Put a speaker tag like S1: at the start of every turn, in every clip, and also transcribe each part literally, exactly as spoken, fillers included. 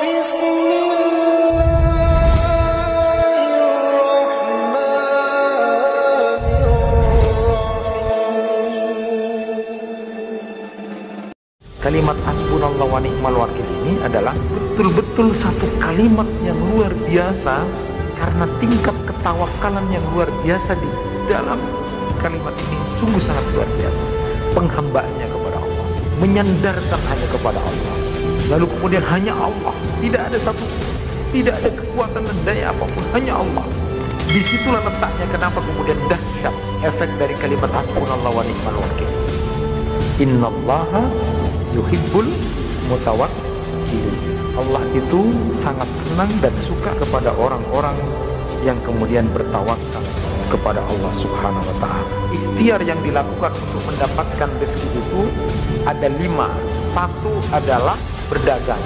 S1: Kalimat hasbunallah wa ni'mal wakil ini adalah betul-betul satu kalimat yang luar biasa, karena tingkat ketawakalan yang luar biasa di dalam kalimat ini sungguh sangat luar biasa. Penghambaannya kepada Allah, menyandarkan hanya kepada Allah, lalu kemudian hanya Allah, tidak ada satu, tidak ada kekuatan dan daya apapun, hanya Allah. Disitulah letaknya kenapa kemudian dahsyat efek dari kalimat hasbunallah wa ni'mal wakil. Innallaha yuhibbul mutawakkil. Allah itu sangat senang dan suka kepada orang-orang yang kemudian bertawakal kepada Allah Subhanahu wa ta'ala. Ikhtiar yang dilakukan untuk mendapatkan rezeki itu ada lima. Satu adalah berdagang,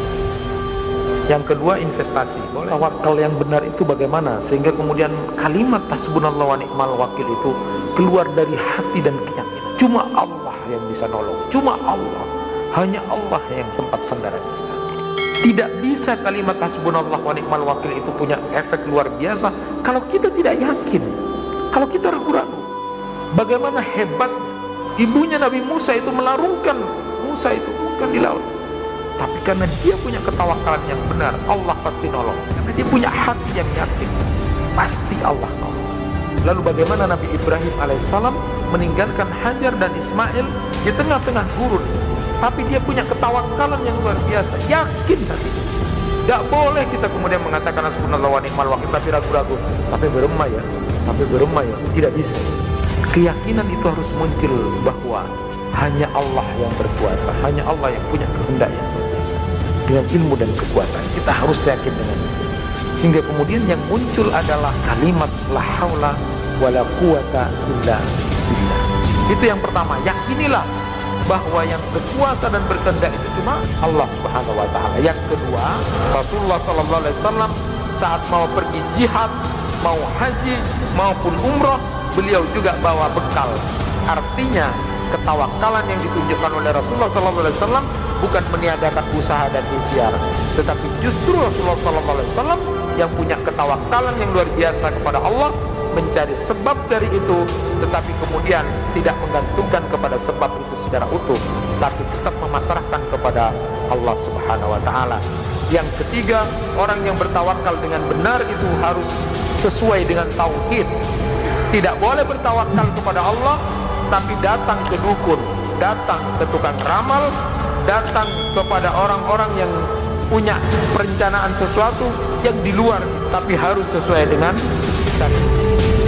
S1: yang kedua investasi. Tawakal yang benar itu bagaimana sehingga kemudian kalimat hasbunallah wa ni'mal wakil itu keluar dari hati dan keyakinan. Cuma Allah yang bisa nolong, cuma Allah, hanya Allah yang tempat sandaran kita. Tidak bisa kalimat hasbunallah wa ni'mal wakil itu punya efek luar biasa kalau kita tidak yakin, kalau kita ragu-ragu. Bagaimana hebatnya ibunya Nabi Musa itu melarungkan Musa itu bukan di laut, tapi karena dia punya ketawakalan yang benar, Allah pasti nolong. Karena dia punya hati yang yakin, pasti Allah nolong. Lalu bagaimana Nabi Ibrahim alaihissalam meninggalkan Hajar dan Ismail di tengah-tengah gurun, tapi dia punya ketawakalan yang luar biasa, yakin hati. Tidak boleh kita kemudian mengatakan hasbunallah wa ni'mal wakil tapi ragu-ragu, tapi beremah ya, tapi beremah ya, tidak bisa. Keyakinan itu harus muncul bahwa hanya Allah yang berkuasa, hanya Allah yang punya kehendak yang luar biasa. Dengan ilmu dan kekuasaan kita harus yakin dengan itu, sehingga kemudian yang muncul adalah kalimat la haula wala quwata illa billah. Itu yang pertama, yakinilah bahwa yang berkuasa dan berkehendak itu cuma Allah Subhanahu wa ta'ala. Yang kedua, Rasulullah sallallahu alaihi wasallam saat mau pergi jihad, mau haji maupun umrah, beliau juga bawa bekal. Artinya ketawakalan yang ditunjukkan oleh Rasulullah sallallahu alaihi wasallam bukan meniadakan usaha dan ikhtiar, tetapi justru Rasulullah sallallahu alaihi wasallam yang punya ketawakalan yang luar biasa kepada Allah, mencari sebab dari itu, tetapi kemudian tidak menggantungkan kepada sebab itu secara utuh, tapi tetap memasrahkan kepada Allah Subhanahu wa ta'ala. Yang ketiga, orang yang bertawakal dengan benar itu harus sesuai dengan tauhid. Tidak boleh bertawakal kepada Allah tapi datang ke dukun, datang ke tukang ramal, datang kepada orang-orang yang punya perencanaan sesuatu yang di luar, tapi harus sesuai dengan syariat.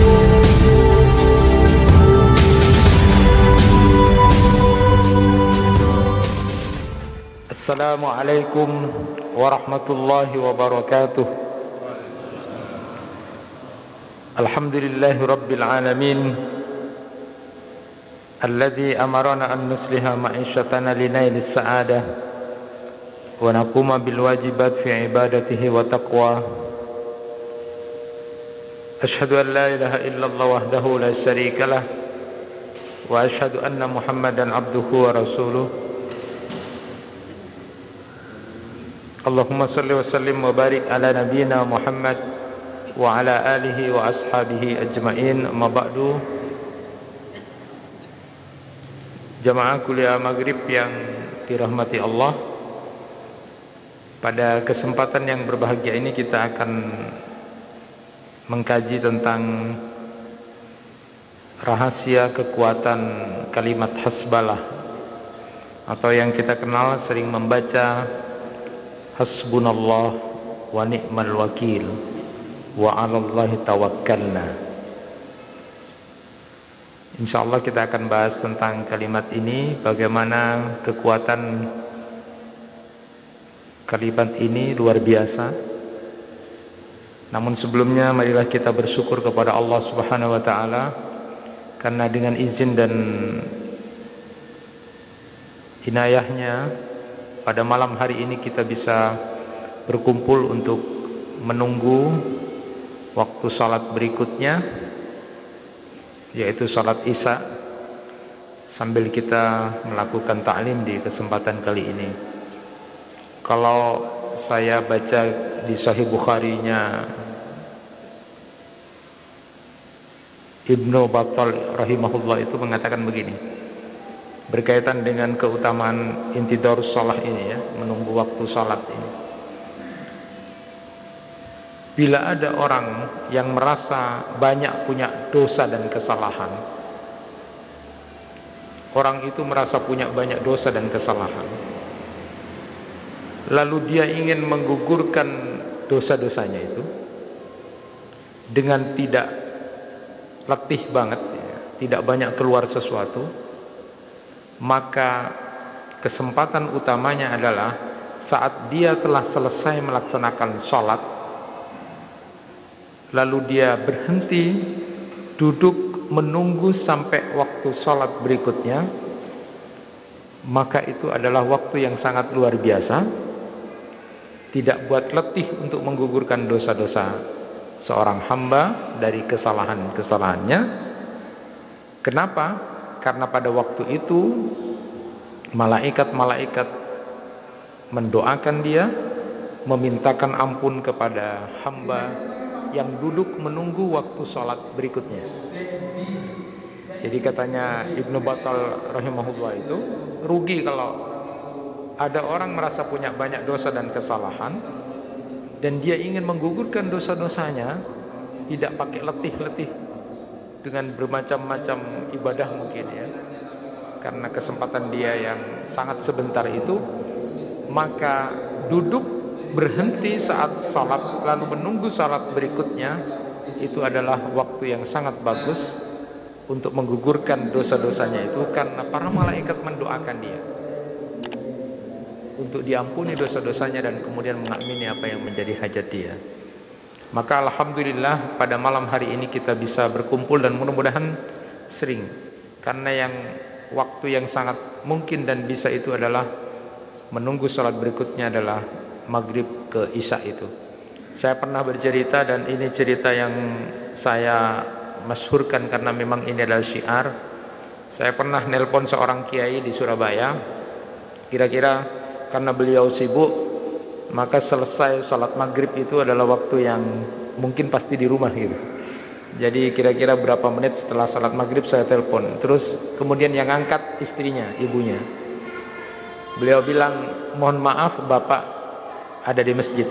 S1: Assalamualaikum warahmatullahi wabarakatuh. Alhamdulillahi rabbil alamin, alladhi amarana an nusliha ma'ishatana linailis sa'adah wa naquma bil wajibat fi ibadatihi wa taqwa. Ashhadu an la ilaha illallah wahdahu la syarika lah wa ashhadu anna Muhammadan abduhu wa rasuluh. Allahumma salli wa sallim wa barik ala nabiyyina Muhammad wa ala alihi wa ashabihi ajma'in. Amma ba'du. Jamaah kuliah maghrib yang dirahmati Allah, pada kesempatan yang berbahagia ini kita akan mengkaji tentang rahasia kekuatan kalimat hasbalah, atau yang kita kenal sering membaca hasbunallah wa ni'mal wakil wa 'alallahi tawakkalna. Insyaallah kita akan bahas tentang kalimat ini, bagaimana kekuatan kalimat ini luar biasa. Namun sebelumnya marilah kita bersyukur kepada Allah Subhanahu wa ta'ala, karena dengan izin dan inayahnya pada malam hari ini kita bisa berkumpul untuk menunggu waktu salat berikutnya, yaitu salat Isya, sambil kita melakukan ta'lim di kesempatan kali ini. Kalau saya baca di Sahih Bukhari-nya Ibnu Battal rahimahullah itu mengatakan begini, berkaitan dengan keutamaan intidharus shalah ini ya, menunggu waktu salat ini. Bila ada orang yang merasa banyak punya dosa dan kesalahan, orang itu merasa punya banyak dosa dan kesalahan, lalu dia ingin menggugurkan dosa-dosanya itu dengan tidak letih banget ya, tidak banyak keluar sesuatu, maka kesempatan utamanya adalah saat dia telah selesai melaksanakan sholat, lalu dia berhenti duduk menunggu sampai waktu sholat berikutnya, maka itu adalah waktu yang sangat luar biasa, tidak buat letih untuk menggugurkan dosa-dosa seorang hamba dari kesalahan-kesalahannya. Kenapa? Karena pada waktu itu malaikat-malaikat mendoakan dia, memintakan ampun kepada hamba yang duduk menunggu waktu sholat berikutnya. Jadi katanya Ibnu Battal rahimahullah itu, rugi kalau ada orang merasa punya banyak dosa dan kesalahan dan dia ingin menggugurkan dosa-dosanya, tidak pakai letih-letih dengan bermacam-macam ibadah mungkin ya, karena kesempatan dia yang sangat sebentar itu, maka duduk berhenti saat salat lalu menunggu salat berikutnya, itu adalah waktu yang sangat bagus untuk menggugurkan dosa-dosanya itu, karena para malaikat mendoakan dia untuk diampuni dosa-dosanya dan kemudian mengamini apa yang menjadi hajat dia. Maka alhamdulillah pada malam hari ini kita bisa berkumpul dan mudah-mudahan sering, karena yang waktu yang sangat mungkin dan bisa itu adalah menunggu salat berikutnya adalah maghrib ke isya itu. Saya pernah bercerita, dan ini cerita yang saya masyhurkan karena memang ini adalah syiar. Saya pernah nelpon seorang kiai di Surabaya, kira-kira karena beliau sibuk, maka selesai salat maghrib itu adalah waktu yang mungkin pasti di rumah gitu. Jadi kira-kira berapa menit setelah salat maghrib saya telepon, terus kemudian yang angkat istrinya, ibunya. Beliau bilang, mohon maaf bapak ada di masjid.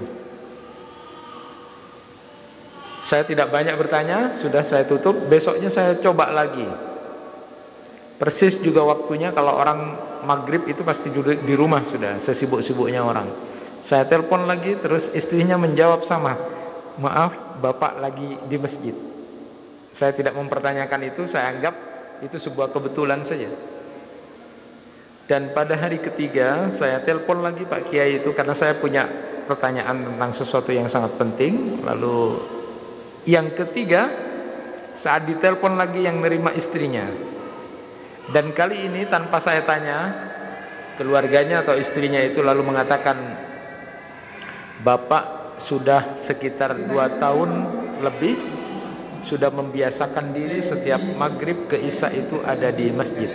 S1: Saya tidak banyak bertanya, sudah saya tutup. Besoknya saya coba lagi, persis juga waktunya. Kalau orang maghrib itu pasti duduk di rumah sudah, sesibuk-sibuknya orang. Saya telepon lagi, terus istrinya menjawab sama, maaf bapak lagi di masjid. Saya tidak mempertanyakan itu, saya anggap itu sebuah kebetulan saja. Dan pada hari ketiga saya telepon lagi Pak Kiai itu, karena saya punya pertanyaan tentang sesuatu yang sangat penting. Lalu yang ketiga, saat ditelepon lagi yang nerima istrinya, dan kali ini tanpa saya tanya, keluarganya atau istrinya itu lalu mengatakan, bapak sudah sekitar dua tahun lebih sudah membiasakan diri setiap maghrib ke isya itu ada di masjid.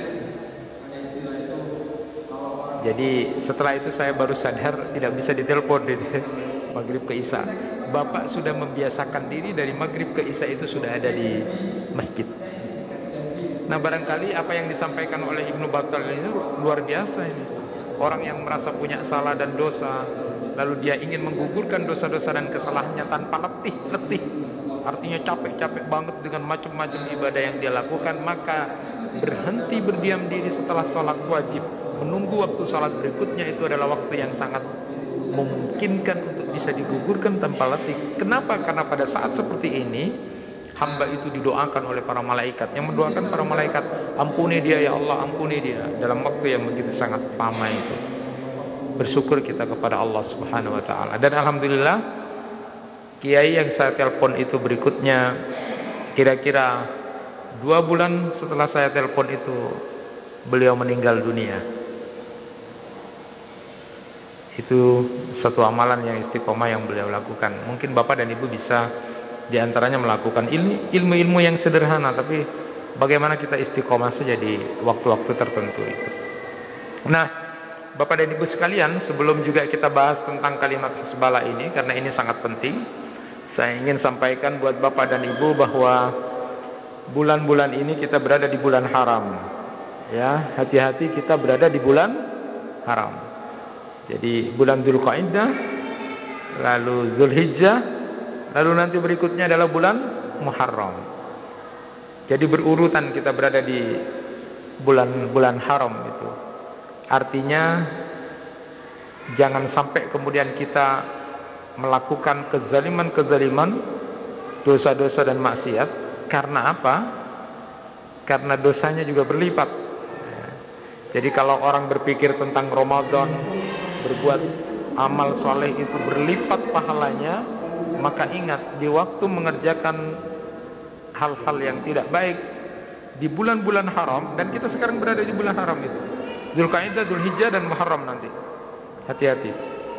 S1: Jadi setelah itu saya baru sadar tidak bisa ditelepon di maghrib ke isya. Bapak sudah membiasakan diri dari maghrib ke isya itu sudah ada di masjid. Nah barangkali apa yang disampaikan oleh Ibnu Battal ini luar biasa ini. Orang yang merasa punya salah dan dosa, lalu dia ingin menggugurkan dosa-dosa dan kesalahannya tanpa letih-letih, artinya capek-capek banget dengan macam-macam ibadah yang dia lakukan, maka berhenti berdiam diri setelah sholat wajib, menunggu waktu salat berikutnya, itu adalah waktu yang sangat memungkinkan untuk bisa digugurkan tanpa letih. Kenapa? Karena pada saat seperti ini hamba itu didoakan oleh para malaikat, yang mendoakan para malaikat, ampuni dia ya Allah, ampuni dia, dalam waktu yang begitu sangat lama itu. Bersyukur kita kepada Allah Subhanahu wa taala. Dan alhamdulillah kiai yang saya telepon itu berikutnya, kira-kira dua bulan setelah saya telepon itu beliau meninggal dunia. Itu satu amalan yang istiqomah yang beliau lakukan. Mungkin bapak dan ibu bisa diantaranya melakukan ilmu-ilmu yang sederhana, tapi bagaimana kita istiqomah saja di waktu-waktu tertentu itu. Nah, Bapak dan Ibu sekalian, sebelum juga kita bahas tentang kalimat hisbala ini, karena ini sangat penting, saya ingin sampaikan buat Bapak dan Ibu bahwa bulan-bulan ini kita berada di bulan haram. Ya, hati-hati kita berada di bulan haram. Jadi bulan Dzulqa'dah, lalu Dzulhijjah, lalu nanti berikutnya adalah bulan Muharram. Jadi berurutan kita berada di bulan-bulan haram itu. Artinya jangan sampai kemudian kita melakukan kezaliman-kezaliman, dosa-dosa dan maksiat. Karena apa? Karena dosanya juga berlipat. Jadi kalau orang berpikir tentang Ramadan, berbuat amal soleh itu berlipat pahalanya, maka ingat, di waktu mengerjakan hal-hal yang tidak baik di bulan-bulan haram, dan kita sekarang berada di bulan haram itu, Dzulqa'dah, Dzulhijjah dan Muharram nanti. Hati-hati.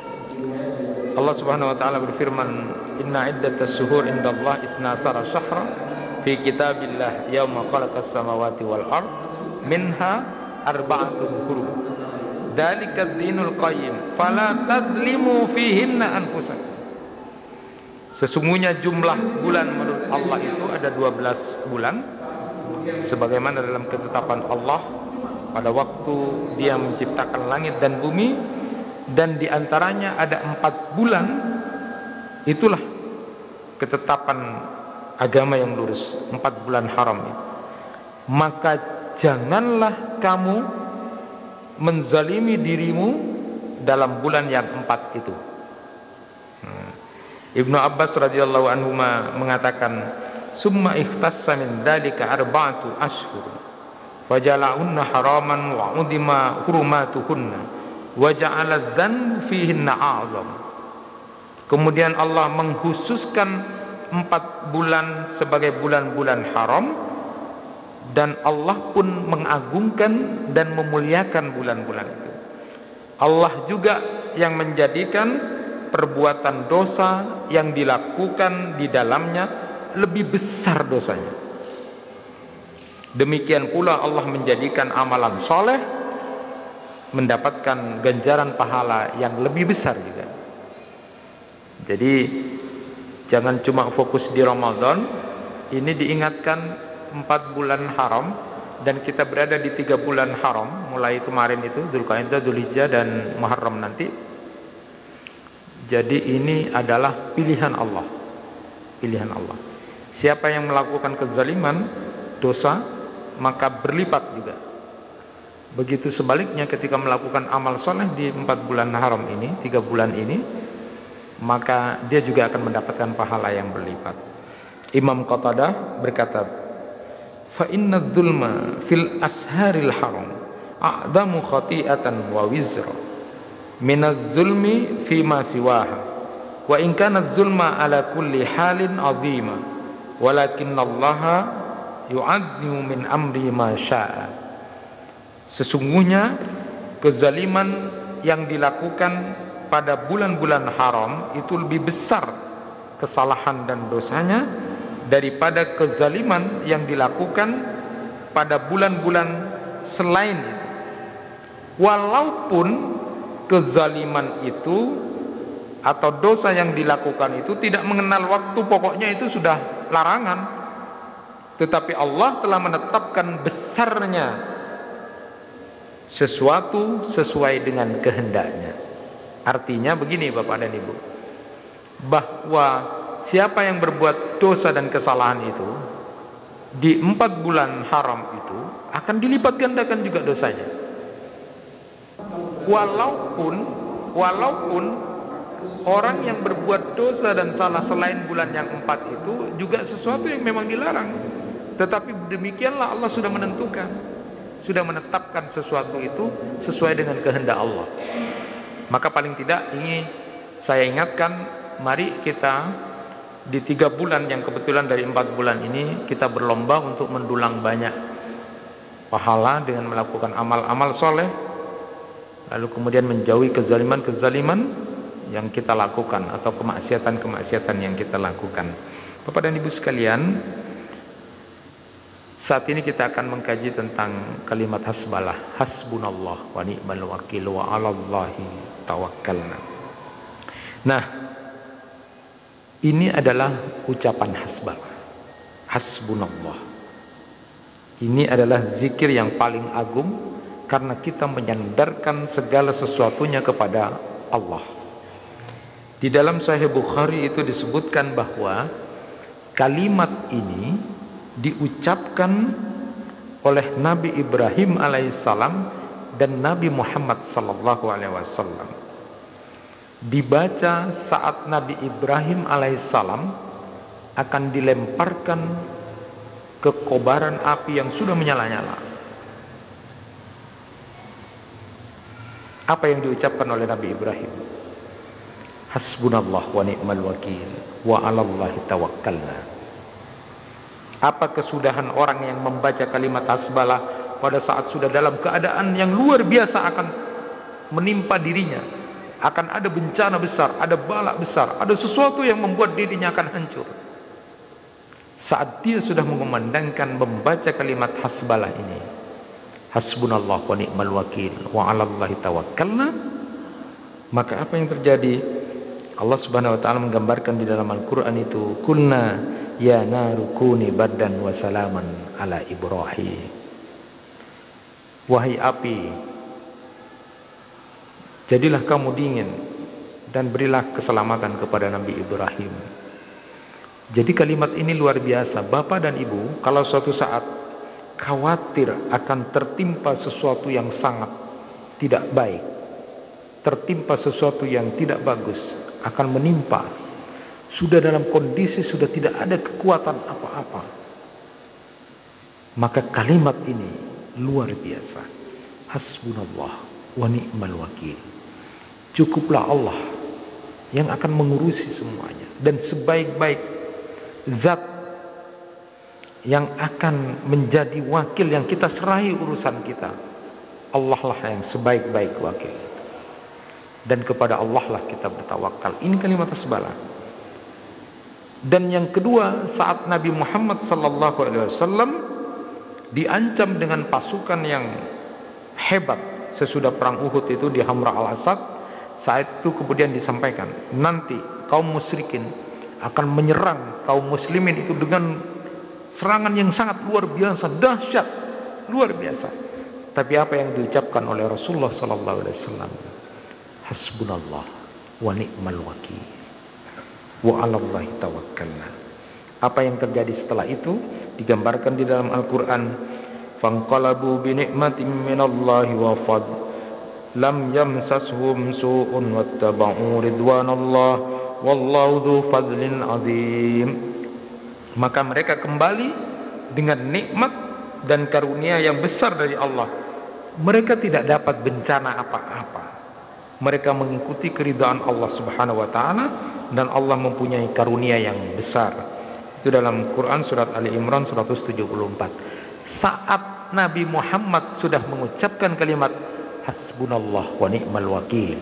S1: Allah Subhanahu wa taala berfirman, "Inna iddatas syuhur indallahi isna asara syahra fi kitabillah yauma khalaqas samawati wal ard minha arba'atun hurum. Dzalikad dinul qayyim fala tadlimu fihinna anfusakum." Sesungguhnya jumlah bulan menurut Allah itu ada dua belas bulan, sebagaimana dalam ketetapan Allah pada waktu Dia menciptakan langit dan bumi, dan diantaranya ada empat bulan. Itulah ketetapan agama yang lurus, empat bulan haram itu. Maka janganlah kamu menzalimi dirimu dalam bulan yang empat itu. hmm. Ibnu Abbas radhiyallahu anhu mengatakan, summa ikhtassa min dzalika arba'atu ashhur wa jala'unna haraman wa udima hurumatuhunna wa ja'ala dzanbu fihinna a'zam. Kemudian Allah mengkhususkan empat bulan sebagai bulan-bulan haram, dan Allah pun mengagungkan dan memuliakan bulan-bulan itu. Allah juga yang menjadikan perbuatan dosa yang dilakukan di dalamnya lebih besar dosanya. Demikian pula Allah menjadikan amalan soleh mendapatkan ganjaran pahala yang lebih besar juga. Jadi jangan cuma fokus di Ramadan. Ini diingatkan empat bulan haram, dan kita berada di tiga bulan haram mulai kemarin itu, Dzulqa'dah, Dzulhijjah dan Muharram nanti. Jadi ini adalah pilihan Allah. Pilihan Allah. Siapa yang melakukan kezaliman, dosa, maka berlipat juga. Begitu sebaliknya ketika melakukan amal soleh di empat bulan haram ini, tiga bulan ini, maka dia juga akan mendapatkan pahala yang berlipat. Imam Qatadah berkata, fa inna dzulma fil asharil haram a'damu khati'atan wa wizra minaz zulmi fima siwaha wa in kana dzulma ala kulli halin 'azima walakinallaha yu'adhimu min amri ma syaa. Sesungguhnya kezaliman yang dilakukan pada bulan-bulan haram itu lebih besar kesalahan dan dosanya daripada kezaliman yang dilakukan pada bulan-bulan selain itu. Walaupun kezaliman itu atau dosa yang dilakukan itu tidak mengenal waktu, pokoknya itu sudah larangan, tetapi Allah telah menetapkan besarnya sesuatu sesuai dengan kehendaknya. Artinya begini Bapak dan Ibu, bahwa siapa yang berbuat dosa dan kesalahan itu di empat bulan haram itu akan dilipat gandakan juga dosanya. Walaupun walaupun orang yang berbuat dosa dan salah selain bulan yang empat itu juga sesuatu yang memang dilarang, tetapi demikianlah Allah sudah menentukan, sudah menetapkan sesuatu itu sesuai dengan kehendak Allah. Maka paling tidak ini saya ingatkan, mari kita di tiga bulan yang kebetulan dari empat bulan ini kita berlomba untuk mendulang banyak pahala dengan melakukan amal-amal soleh, lalu kemudian menjauhi kezaliman-kezaliman yang kita lakukan atau kemaksiatan-kemaksiatan yang kita lakukan. Bapak dan Ibu sekalian, Saat ini kita akan mengkaji tentang kalimat hasbalah, hasbunallah wa ni'mal wakil wa 'alallahi tawakkalna. Nah, ini adalah ucapan hasbalah, hasbunallah. Ini adalah zikir yang paling agung karena kita menyandarkan segala sesuatunya kepada Allah. Di dalam Sahih Bukhari itu disebutkan bahwa kalimat ini diucapkan oleh Nabi Ibrahim alaihissalam dan Nabi Muhammad sallallahu alaihi wasallam. Dibaca saat Nabi Ibrahim alaihissalam akan dilemparkan ke kobaran api yang sudah menyala-nyala. Apa yang diucapkan oleh Nabi Ibrahim? Hasbunallah wa ni'mal wakil wa 'alallahi tawakkalna. Apa kesudahan orang yang membaca kalimat hasbalah pada saat sudah dalam keadaan yang luar biasa akan menimpa dirinya, akan ada bencana besar, ada bala besar, ada sesuatu yang membuat dirinya akan hancur. Saat dia sudah mengumandangkan membaca kalimat hasbalah ini, hasbunallah wa ni'mal wakil wa 'alallahi tawakkalna, maka apa yang terjadi? Allah Subhanahu wa taala menggambarkan di dalam Al-Qur'an itu, kulna ya naru kuni bardan wa salaman ala Ibrahim. Wahai api, jadilah kamu dingin dan berilah keselamatan kepada Nabi Ibrahim. Jadi kalimat ini luar biasa. Bapak dan Ibu, kalau suatu saat khawatir akan tertimpa sesuatu yang sangat tidak baik, tertimpa sesuatu yang tidak bagus, akan menimpa, sudah dalam kondisi sudah tidak ada kekuatan apa-apa, maka kalimat ini luar biasa. Hasbunallah wa ni'mal wakil. Cukuplah Allah yang akan mengurusi semuanya, dan sebaik-baik zat yang akan menjadi wakil yang kita serahi urusan kita, Allah lah yang sebaik-baik wakil itu, dan kepada Allah lah kita bertawakal. Ini kalimat hasbalah. Dan yang kedua, saat Nabi Muhammad sallallahu alaihi wasallam diancam dengan pasukan yang hebat sesudah perang Uhud itu di Hamra al-Asad, saat itu kemudian disampaikan, nanti kaum musyrikin akan menyerang kaum muslimin itu dengan serangan yang sangat luar biasa, dahsyat, luar biasa. Tapi apa yang diucapkan oleh Rasulullah sallallahu alaihi wasallam? Hasbunallah wa ni'mal wakil wa 'alallahi tawakkalna. Apa yang terjadi setelah itu digambarkan di dalam Al-Qur'an, fanqalabu bi ni'matin minallahi wa fadl lam yamsashum su'un wattaba'u ridwanallah wallahu dzu fadlin 'adzim. Maka mereka kembali dengan nikmat dan karunia yang besar dari Allah. Mereka tidak dapat bencana apa-apa. Mereka mengikuti keridhaan Allah Subhanahu wa taala, dan Allah mempunyai karunia yang besar. Itu dalam Quran surat Ali Imran seratus tujuh puluh empat. Saat Nabi Muhammad sudah mengucapkan kalimat hasbunallah wa ni'mal wakil,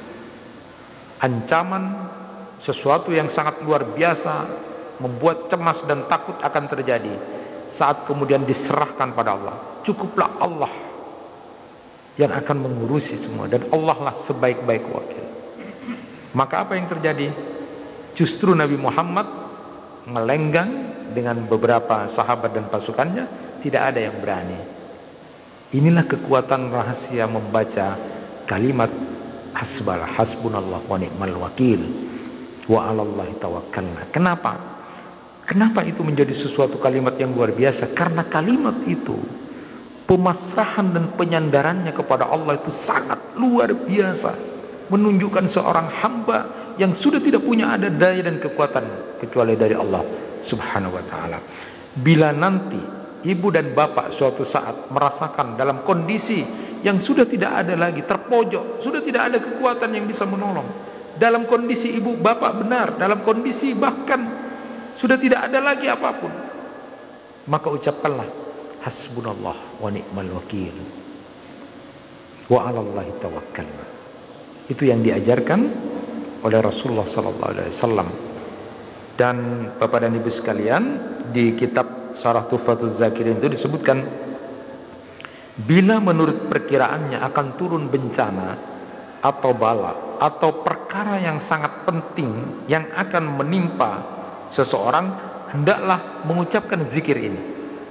S1: ancaman sesuatu yang sangat luar biasa, membuat cemas dan takut akan terjadi. Saat kemudian diserahkan pada Allah, cukuplah Allah yang akan mengurusi semua, dan Allah lah sebaik-baik wakil. Maka apa yang terjadi? Justru Nabi Muhammad melenggang dengan beberapa sahabat dan pasukannya, tidak ada yang berani. Inilah kekuatan rahasia membaca kalimat hasbalah, hasbunallah wa ni'mal wakil wa 'alallahi tawakkalna. Kenapa? Kenapa itu menjadi sesuatu kalimat yang luar biasa? Karena kalimat itu, pemasrahan dan penyandarannya kepada Allah itu sangat luar biasa, menunjukkan seorang hamba yang sudah tidak punya ada daya dan kekuatan kecuali dari Allah Subhanahu wa taala. Bila nanti ibu dan bapak suatu saat merasakan dalam kondisi yang sudah tidak ada lagi, terpojok, sudah tidak ada kekuatan yang bisa menolong, dalam kondisi ibu bapak benar, dalam kondisi bahkan sudah tidak ada lagi apapun, maka ucapkanlah hasbunallah wa ni'mal wakil wa 'alallahi tawakkalna. Itu yang diajarkan oleh Rasulullah sallallahu alaihi wasallam. Dan Bapak dan Ibu sekalian, di kitab Syarah Tuhfatul Zakirin itu disebutkan, bila menurut perkiraannya akan turun bencana atau bala atau perkara yang sangat penting yang akan menimpa seseorang, hendaklah mengucapkan zikir ini.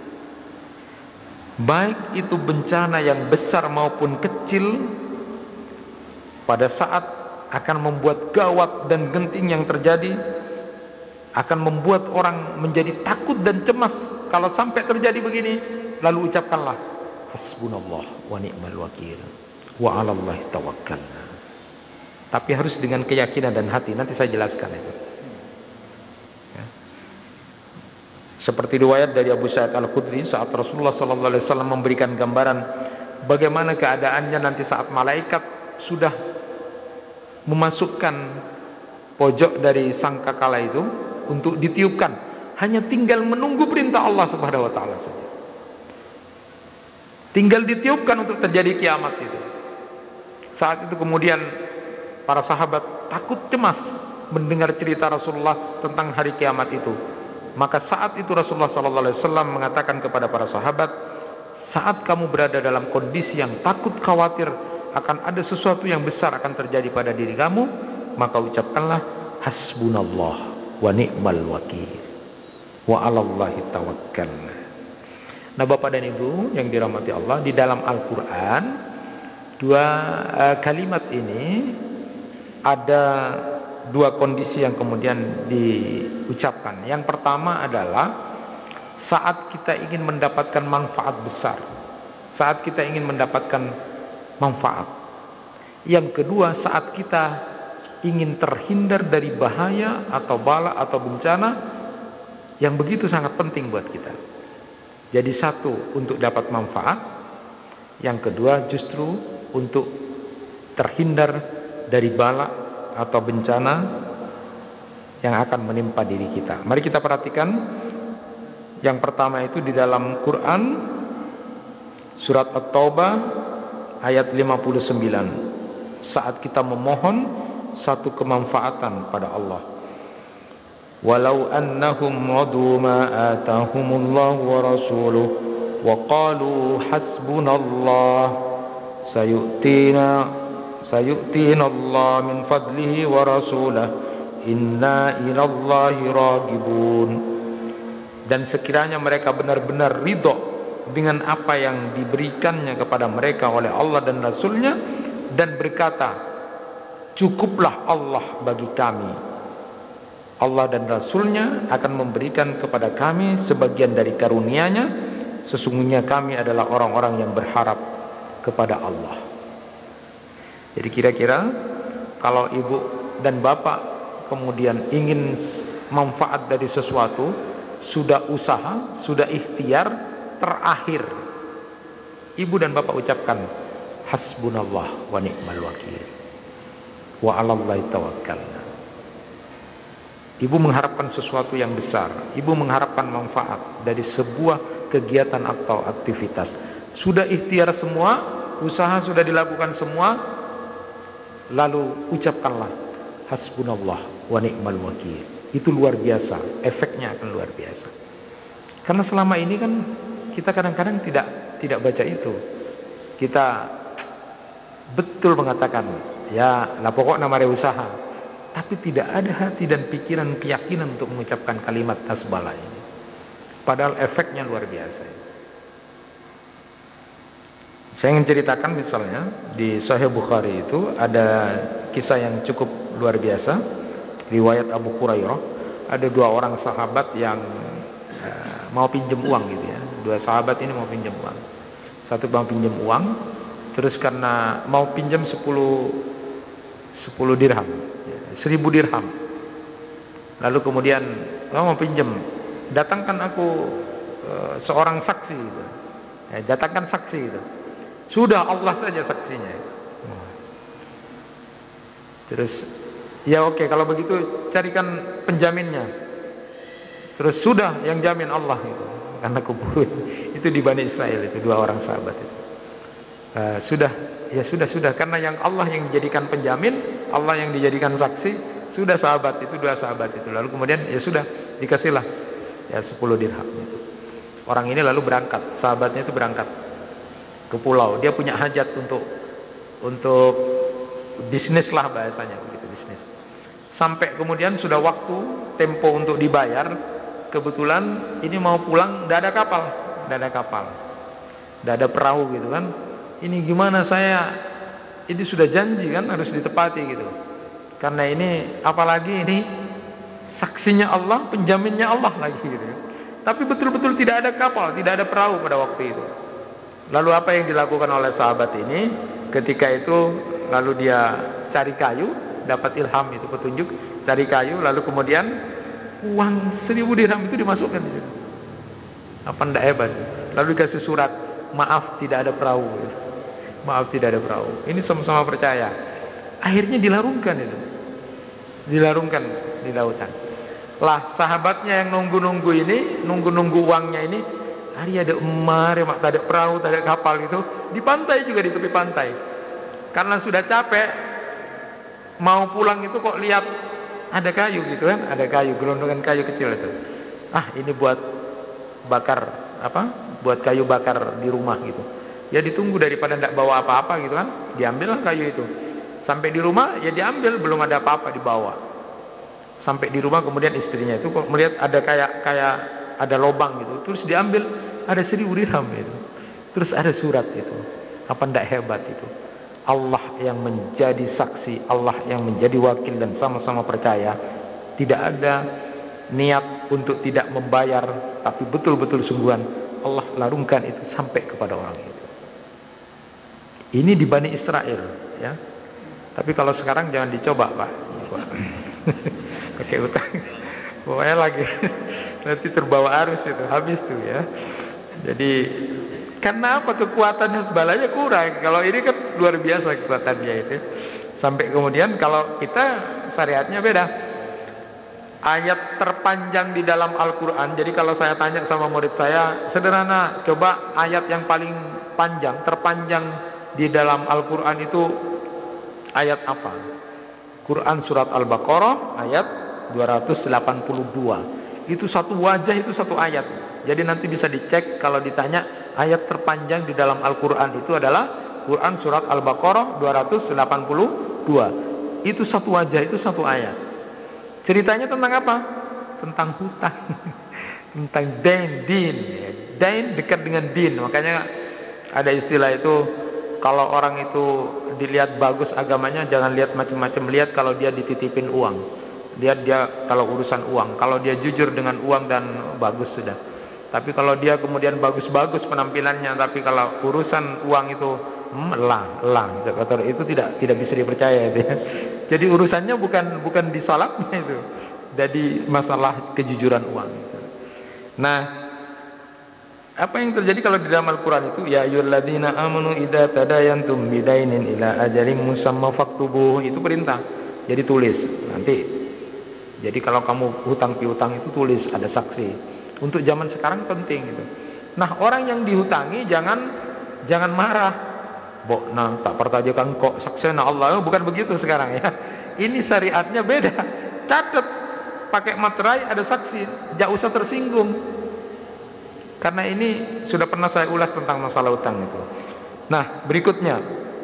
S1: Baik itu bencana yang besar maupun kecil, pada saat akan membuat gawat dan genting yang terjadi, akan membuat orang menjadi takut dan cemas. Kalau sampai terjadi begini, lalu ucapkanlah hasbunallah wa ni'mal wakil wa 'alallahi tawakkalna. Tapi harus dengan keyakinan dan hati. Nanti saya jelaskan itu ya. Seperti riwayat dari Abu Sa'id Al-Khudri, saat Rasulullah sallallahu alaihi wasallam memberikan gambaran bagaimana keadaannya nanti saat malaikat sudah memasukkan pojok dari sangkakala itu untuk ditiupkan, hanya tinggal menunggu perintah Allah Subhanahu wa taala saja. Tinggal ditiupkan untuk terjadi kiamat itu. Saat itu kemudian para sahabat takut cemas mendengar cerita Rasulullah tentang hari kiamat itu. Maka saat itu Rasulullah sallallahu alaihi wasallam mengatakan kepada para sahabat, saat kamu berada dalam kondisi yang takut khawatir akan ada sesuatu yang besar akan terjadi pada diri kamu, maka ucapkanlah hasbunallah wa ni'mal wakil wa 'alallahi tawakkalna. Nah, Bapak dan Ibu yang dirahmati Allah, di dalam Al-Qur'an dua uh, kalimat ini ada dua kondisi yang kemudian diucapkan. Yang pertama adalah saat kita ingin mendapatkan manfaat besar, saat kita ingin mendapatkan manfaat. Yang kedua, saat kita ingin terhindar dari bahaya atau bala atau bencana yang begitu sangat penting buat kita. Jadi satu untuk dapat manfaat, yang kedua justru untuk terhindar dari bala atau bencana yang akan menimpa diri kita. Mari kita perhatikan. Yang pertama itu di dalam Quran surat At-Taubah ayat lima puluh sembilan, saat kita memohon satu kemanfaatan pada Allah. Walau annahum radu ma atahumullahu wa rasuluhu wa qalu hasbunallah sayu'tina sayu'tina Allah min fadlihi wa rasulahu inna ilallahi ragibun. Dan sekiranya mereka benar-benar ridho dengan apa yang diberikannya kepada mereka oleh Allah dan Rasulnya, dan berkata, cukuplah Allah bagi kami, Allah dan Rasulnya akan memberikan kepada kami sebagian dari karunia-Nya, sesungguhnya kami adalah orang-orang yang berharap kepada Allah. Jadi kira-kira kalau ibu dan bapak kemudian ingin manfaat dari sesuatu, sudah usaha, sudah ikhtiar, terakhir ibu dan bapak ucapkan hasbunallah wa ni'mal wakil wa 'alallahi tawakkalna. Ibu mengharapkan sesuatu yang besar, ibu mengharapkan manfaat dari sebuah kegiatan atau aktivitas. Sudah ikhtiar semua, usaha sudah dilakukan semua, lalu ucapkanlah hasbunallah wa ni'mal wakil. Itu luar biasa, efeknya akan luar biasa. Karena selama ini kan kita kadang-kadang tidak tidak baca itu. Kita betul mengatakan, ya lah pokok namanya usaha, tapi tidak ada hati dan pikiran keyakinan untuk mengucapkan kalimat hasbala ini. Padahal efeknya luar biasa. Saya ingin ceritakan misalnya di Sahih Bukhari itu ada kisah yang cukup luar biasa, riwayat Abu Hurairah. Ada dua orang sahabat yang uh, mau pinjam uang gitu ya. Dua sahabat ini mau pinjam uang. Satu mau pinjam uang, terus karena mau pinjam sepuluh dirham, seribu dirham. Lalu kemudian, oh, mau pinjam, datangkan aku uh, seorang saksi gitu. Ya, datangkan saksi itu. Sudah, Allah saja saksinya. Terus, ya oke, kalau begitu carikan penjaminnya. Terus sudah, yang jamin Allah gitu. Karena keburu itu di Bani Israel itu dua orang sahabat itu. Uh, sudah, ya sudah sudah karena yang Allah yang dijadikan penjamin, Allah yang dijadikan saksi, sudah sahabat itu dua sahabat itu. Lalu kemudian ya sudah dikasihlah ya sepuluh dirham itu. Orang ini lalu berangkat, sahabatnya itu berangkat ke pulau. Dia punya hajat untuk untuk bisnis lah bahasanya, begitu, bisnis. Sampai kemudian sudah waktu tempo untuk dibayar. Kebetulan ini mau pulang, tidak ada kapal, tidak ada kapal, tidak ada perahu gitu kan. Ini gimana saya? Ini sudah janji kan harus ditepati gitu. Karena ini apalagi ini saksinya Allah, penjaminnya Allah lagi gitu. Tapi betul-betul tidak ada kapal, tidak ada perahu pada waktu itu. Lalu apa yang dilakukan oleh sahabat ini? Ketika itu lalu dia cari kayu, dapat ilham itu petunjuk, cari kayu, lalu kemudian uang seribu dirham itu dimasukkan di situ. Apa ndak hebat? Lalu dikasih surat, maaf tidak ada perahu. Maaf tidak ada perahu. Ini sama-sama percaya. Akhirnya dilarungkan itu, dilarungkan di lautan. Lah sahabatnya yang nunggu-nunggu ini, nunggu-nunggu uangnya ini, hari ada emar, ya mak, tak ada perahu, tak ada kapal gitu, di pantai juga, di tepi pantai. Karena sudah capek, mau pulang itu kok lihat ada kayu gitu kan, ada kayu, gelondongan kayu kecil itu. Ah ini buat bakar apa? Buat kayu bakar di rumah gitu. Ya ditunggu daripada tidak bawa apa-apa gitu kan, diambillah kayu itu. Sampai di rumah ya diambil, belum ada apa-apa dibawa. Sampai di rumah kemudian istrinya itu kok melihat ada kayak kayak ada lubang gitu, terus diambil, ada seribu dirham itu, terus ada surat itu. Apa ndak hebat itu? Allah yang menjadi saksi, Allah yang menjadi wakil dan sama-sama percaya. Tidak ada niat untuk tidak membayar, tapi betul-betul sungguhan Allah larungkan itu sampai kepada orang itu. Ini di Bani Israel ya. Tapi kalau sekarang jangan dicoba Pak, pakai utang, pokoknya lagi nanti terbawa arus itu, habis tuh ya. Jadi karena apa, kekuatan Hizballahnya kurang. Kalau ini kan luar biasa kekuatannya itu. Sampai kemudian kalau kita syariatnya beda. Ayat terpanjang di dalam Al-Quran. Jadi kalau saya tanya sama murid saya, sederhana, coba ayat yang paling panjang, terpanjang di dalam Al-Quran itu ayat apa? Quran surat Al-Baqarah ayat dua ratus delapan puluh dua. Itu satu wajah, itu satu ayat. Jadi nanti bisa dicek kalau ditanya ayat terpanjang di dalam Al-Quran itu adalah Quran surat Al-Baqarah dua ratus delapan puluh dua. Itu satu wajah, itu satu ayat. Ceritanya tentang apa? Tentang hutang. Tentang dain, din. Dain dekat dengan din. Makanya ada istilah itu, kalau orang itu dilihat bagus agamanya, jangan lihat macam-macam, lihat kalau dia dititipin uang. Lihat dia kalau urusan uang, kalau dia jujur dengan uang dan bagus sudah. Tapi kalau dia kemudian bagus-bagus penampilannya, tapi kalau urusan uang itu hmm, lah, lah, itu tidak tidak bisa dipercaya itu ya. Jadi urusannya bukan bukan di salatnya itu, jadi masalah kejujuran uang itu. Nah, apa yang terjadi kalau di dalam Al-Quran itu, ya ayyuhalladzina amanu idza tadayantum bidainin ila ajalin musamma faktubuh, itu perintah. Jadi tulis nanti. Jadi kalau kamu hutang piutang itu tulis, ada saksi. Untuk zaman sekarang penting gitu. Nah, orang yang dihutangi jangan jangan marah. Bok, nah tak pertajakan kok saksena Allah, bukan begitu sekarang ya. Ini syariatnya beda. Catat pakai materai, ada saksi, jangan usah tersinggung. Karena ini sudah pernah saya ulas tentang masalah hutang itu. Nah, berikutnya.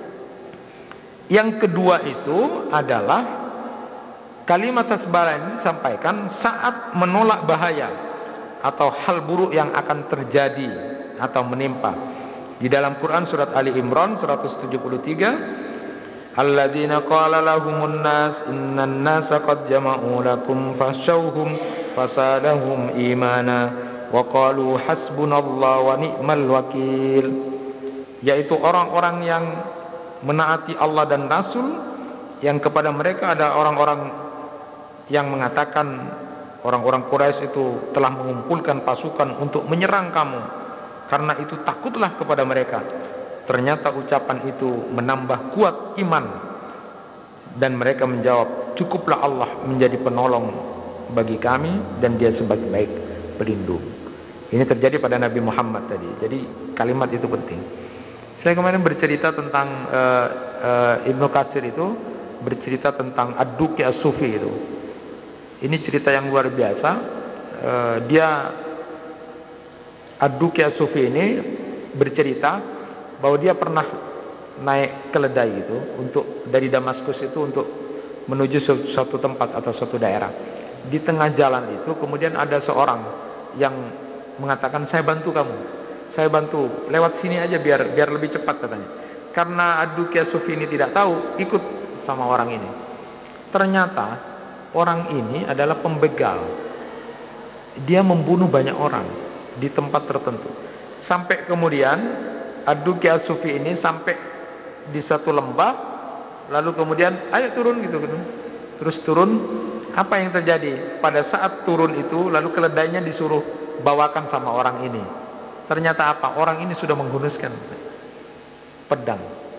S1: Yang kedua itu adalah kalimat Hizballah ini disampaikan saat menolak bahaya atau hal buruk yang akan terjadi atau menimpa. Di dalam Quran surat Ali Imran seratus tujuh puluh tiga, alladzina qala lahumun nas innan nasa qad jama'u lakum fakhshawhum fasadahum imana wa qalu hasbunallahu wa ni'mal wakil. Yaitu orang-orang yang menaati Allah dan Rasul, yang kepada mereka ada orang-orang yang mengatakan orang-orang Quraisy itu telah mengumpulkan pasukan untuk menyerang kamu, karena itu takutlah kepada mereka. Ternyata ucapan itu menambah kuat iman, dan mereka menjawab, cukuplah Allah menjadi penolong bagi kami dan dia sebaik-baik pelindung. Ini terjadi pada Nabi Muhammad tadi. Jadi kalimat itu penting. Saya kemarin bercerita tentang uh, uh, Ibnu Katsir itu bercerita tentang Ad-Duki As-Sufi itu. Ini cerita yang luar biasa. uh, Dia Ad-Duki As-Sufi ini bercerita bahwa dia pernah naik keledai itu untuk dari Damaskus itu untuk menuju suatu tempat atau suatu daerah. Di tengah jalan itu kemudian ada seorang yang mengatakan, saya bantu kamu, saya bantu lewat sini aja biar biar lebih cepat katanya. Karena Ad-Duki As-Sufi ini tidak tahu, ikut sama orang ini. Ternyata orang ini adalah pembegal. Dia membunuh banyak orang di tempat tertentu. Sampai kemudian Ad-Duki As-Sufi ini sampai di satu lembah, lalu kemudian ayo turun gitu, gitu. Terus turun, apa yang terjadi? Pada saat turun itu lalu keledainya disuruh bawakan sama orang ini. Ternyata apa? Orang ini sudah menghunuskan pedang.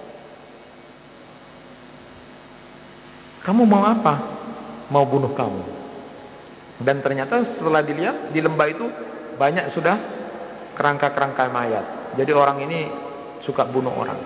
S1: Kamu mau apa? Mau bunuh kamu. Dan ternyata setelah dilihat di lembah itu banyak sudah kerangka-kerangka mayat. Jadi orang ini suka bunuh orang.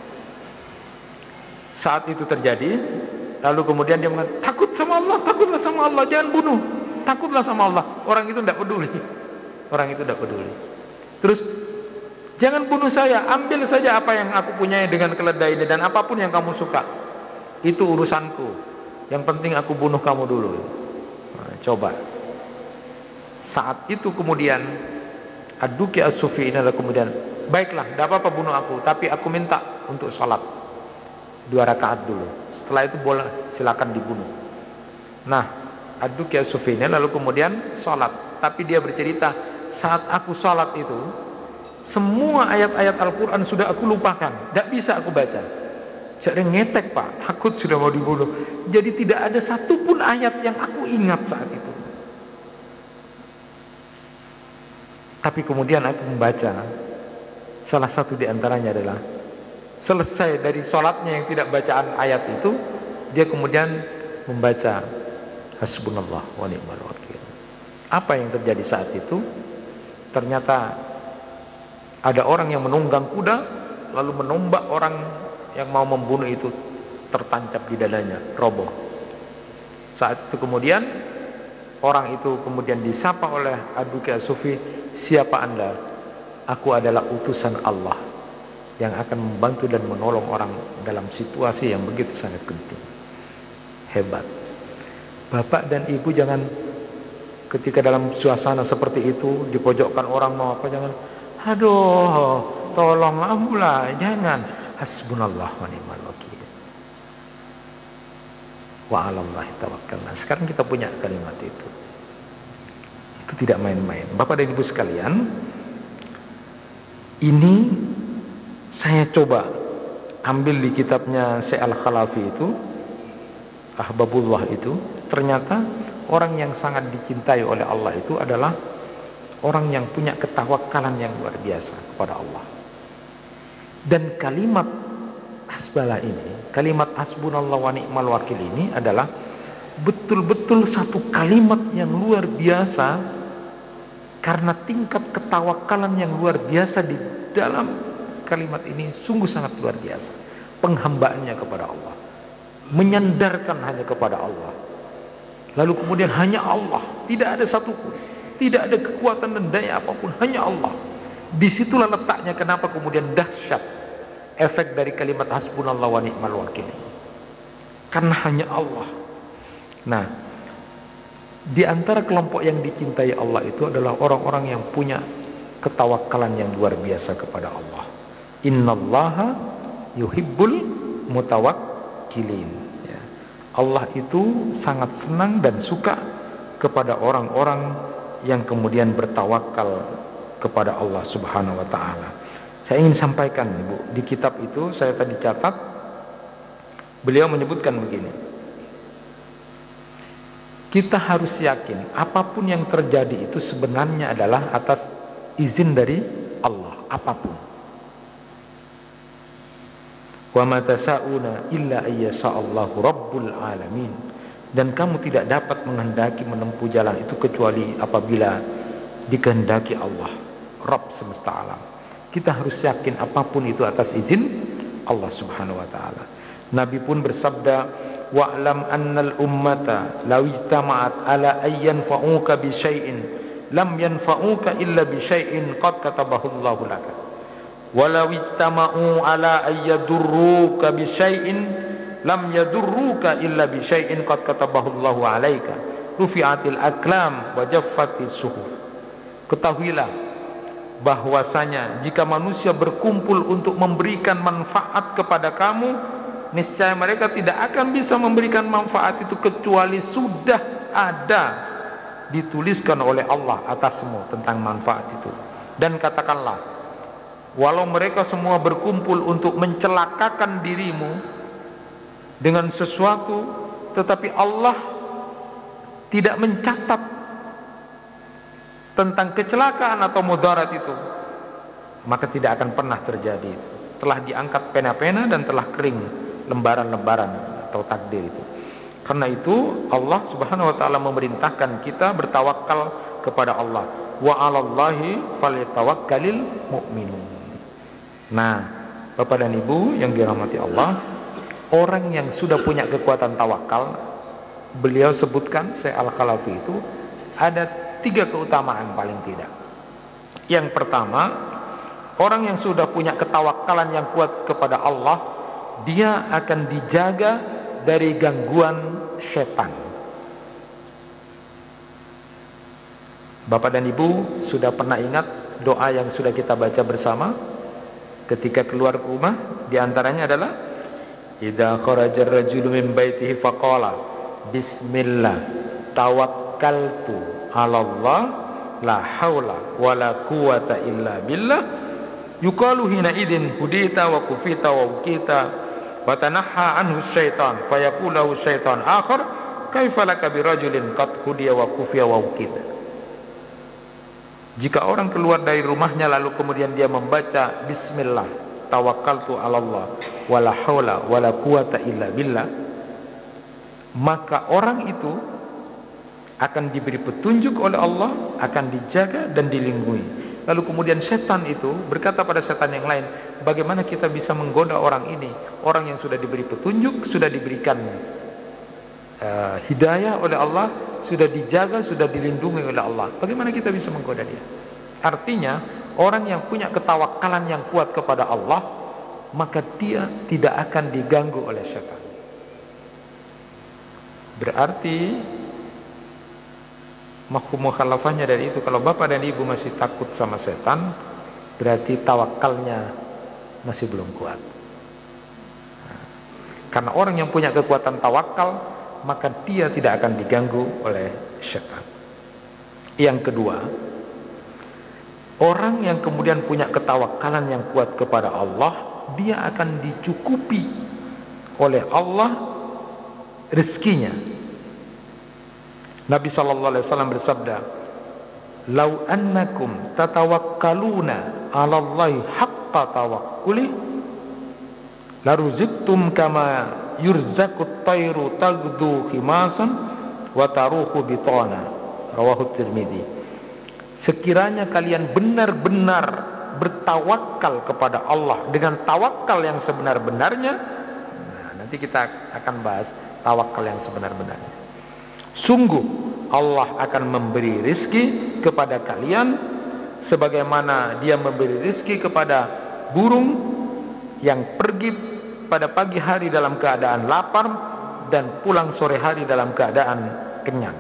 S1: Saat itu terjadi, lalu kemudian dia mengatakan, takut sama Allah, takutlah sama Allah, jangan bunuh, takutlah sama Allah. Orang itu tidak peduli. Orang itu tidak peduli. Terus, jangan bunuh saya, ambil saja apa yang aku punyai dengan keledai ini, dan apapun yang kamu suka, itu urusanku. Yang penting aku bunuh kamu dulu. Nah, coba. Saat itu kemudian Ad-Duki As-Sufi ini adalah kemudian, baiklah, tidak apa-apa bunuh aku, tapi aku minta untuk sholat dua rakaat dulu. Setelah itu boleh, silakan dibunuh. Nah, Ad-Duki As-Sufi ini lalu kemudian sholat, tapi dia bercerita, saat aku sholat itu semua ayat-ayat Al-Quran sudah aku lupakan, tidak bisa aku baca. Saya ngetek pak, takut sudah mau dibunuh. Jadi tidak ada satupun ayat yang aku ingat saat itu. Tapi kemudian aku membaca, salah satu diantaranya adalah selesai dari sholatnya yang tidak bacaan ayat itu, dia kemudian membaca hasbunallah wa ni'mal wakil. Apa yang terjadi saat itu? Ternyata ada orang yang menunggang kuda lalu menombak orang yang mau membunuh itu, tertancap di dadanya, roboh. Saat itu kemudian orang itu kemudian disapa oleh Ad-Duki As-Sufi, siapa anda? Aku adalah utusan Allah yang akan membantu dan menolong orang dalam situasi yang begitu sangat genting. Hebat. Bapak dan ibu jangan ketika dalam suasana seperti itu dipojokkan orang mau apa, jangan aduh tolong ambulah, jangan. Hasbunallah wa ni'mal wakil, wa 'alallahi tawakkalna. Sekarang kita punya kalimat itu. Itu tidak main-main. Bapak dan ibu sekalian, ini saya coba ambil di kitabnya Syekh Al-Khalafi itu, Ahbabullah itu. Ternyata orang yang sangat dicintai oleh Allah itu adalah orang yang punya ketawakalan yang luar biasa kepada Allah. Dan kalimat hasbalah ini, kalimat hasbunallah wa ni'mal wakil ini adalah betul-betul satu kalimat yang luar biasa, karena tingkat ketawakalan yang luar biasa di dalam kalimat ini sungguh sangat luar biasa. Penghambaannya kepada Allah, menyandarkan hanya kepada Allah, lalu kemudian hanya Allah, tidak ada satupun, tidak ada kekuatan dan daya apapun, hanya Allah. Disitulah letaknya kenapa kemudian dahsyat efek dari kalimat hasbunallah wa ni'mal wakil, karena hanya Allah. Nah, di antara kelompok yang dicintai Allah itu adalah orang-orang yang punya ketawakalan yang luar biasa kepada Allah. Innallaha yuhibbul mutawakkilin, ya. Allah itu sangat senang dan suka kepada orang-orang yang kemudian bertawakal kepada Allah Subhanahu wa ta'ala. Saya ingin sampaikan, Bu, di kitab itu saya tadi catat, beliau menyebutkan begini, kita harus yakin apapun yang terjadi itu sebenarnya adalah atas izin dari Allah, apapun. Wa ma tasa'una illa ayyasha'allahu rabbul alamin. Dan kamu tidak dapat menghendaki menempuh jalan itu kecuali apabila dikehendaki Allah, Rabb semesta alam. Kita harus yakin apapun itu atas izin Allah Subhanahu wa ta'ala. Nabi pun bersabda, wa'lam annal ummata law ijtama'at ala ayyan fa'uka bi syai'in lam yanfa'uka illa bi syai'in qad katabahu Allahu laka walau ijtama'u ala ayyadurruka bi syai'in lam yadurruka illa bi syai'in qad katabahu Allahu 'alaika rufi'atil aqlam wa jaffatis suhuf. Ketahuilah bahwasanya jika manusia berkumpul untuk memberikan manfaat kepada kamu, niscaya mereka tidak akan bisa memberikan manfaat itu kecuali sudah ada dituliskan oleh Allah atasmu tentang manfaat itu. Dan katakanlah, walau mereka semua berkumpul untuk mencelakakan dirimu dengan sesuatu, tetapi Allah tidak mencatat tentang kecelakaan atau mudarat itu, maka tidak akan pernah terjadi. Telah diangkat pena-pena dan telah kering lembaran-lembaran atau takdir itu. Karena itu Allah Subhanahu wa taala memerintahkan kita bertawakal kepada Allah. Wa 'alallahi falyatawakkalul mu'minun. Nah, Bapak dan Ibu yang dirahmati Allah, orang yang sudah punya kekuatan tawakal, beliau sebutkan Syekh Al-Khalafi itu ada tiga keutamaan paling tidak. Yang pertama, orang yang sudah punya ketawakalan yang kuat kepada Allah, dia akan dijaga dari gangguan setan. Bapak dan Ibu sudah pernah ingat doa yang sudah kita baca bersama ketika keluar rumah? Di antaranya adalah idza kharajar rajulu min baitihi faqala bismillah tawakkaltu 'ala Allah la haula wala quwata illa billah yuqalu hina idin hudita wa kufita wa ukita wa tanaha anhu syaitan fayaqulu syaitan akhar kaifa laka birajulin qad hudiya wa kufiya wa ukita. Jika orang keluar dari rumahnya lalu kemudian dia membaca bismillah tawakkaltu 'ala Allah wala haula wala quwata illa billah, maka orang itu akan diberi petunjuk oleh Allah, akan dijaga dan dilindungi. Lalu kemudian setan itu berkata pada setan yang lain, bagaimana kita bisa menggoda orang ini, orang yang sudah diberi petunjuk, sudah diberikan uh, hidayah oleh Allah, sudah dijaga, sudah dilindungi oleh Allah, bagaimana kita bisa menggoda dia? Artinya orang yang punya ketawakalan yang kuat kepada Allah, maka dia tidak akan diganggu oleh setan. Berarti mafhum mukhalafahnya dari itu, kalau Bapak dan Ibu masih takut sama setan, berarti tawakalnya masih belum kuat. Nah, karena orang yang punya kekuatan tawakal, maka dia tidak akan diganggu oleh setan. Yang kedua, orang yang kemudian punya ketawakalan yang kuat kepada Allah, dia akan dicukupi oleh Allah rezekinya. Nabi sallallahu alaihi wasallam bersabda, "Lau annakum tatawakkaluna 'ala Allahi haqqa tawakkuli laruziktum kama yurzaqut tayru tagdu khimasan wa taruhu bitana." Rawahu Tirmidzi. Sekiranya kalian benar-benar bertawakal kepada Allah dengan tawakal yang sebenar-benarnya, nah, nanti kita akan bahas tawakal yang sebenar-benarnya. Sungguh Allah akan memberi rizki kepada kalian sebagaimana dia memberi rizki kepada burung yang pergi pada pagi hari dalam keadaan lapar dan pulang sore hari dalam keadaan kenyang.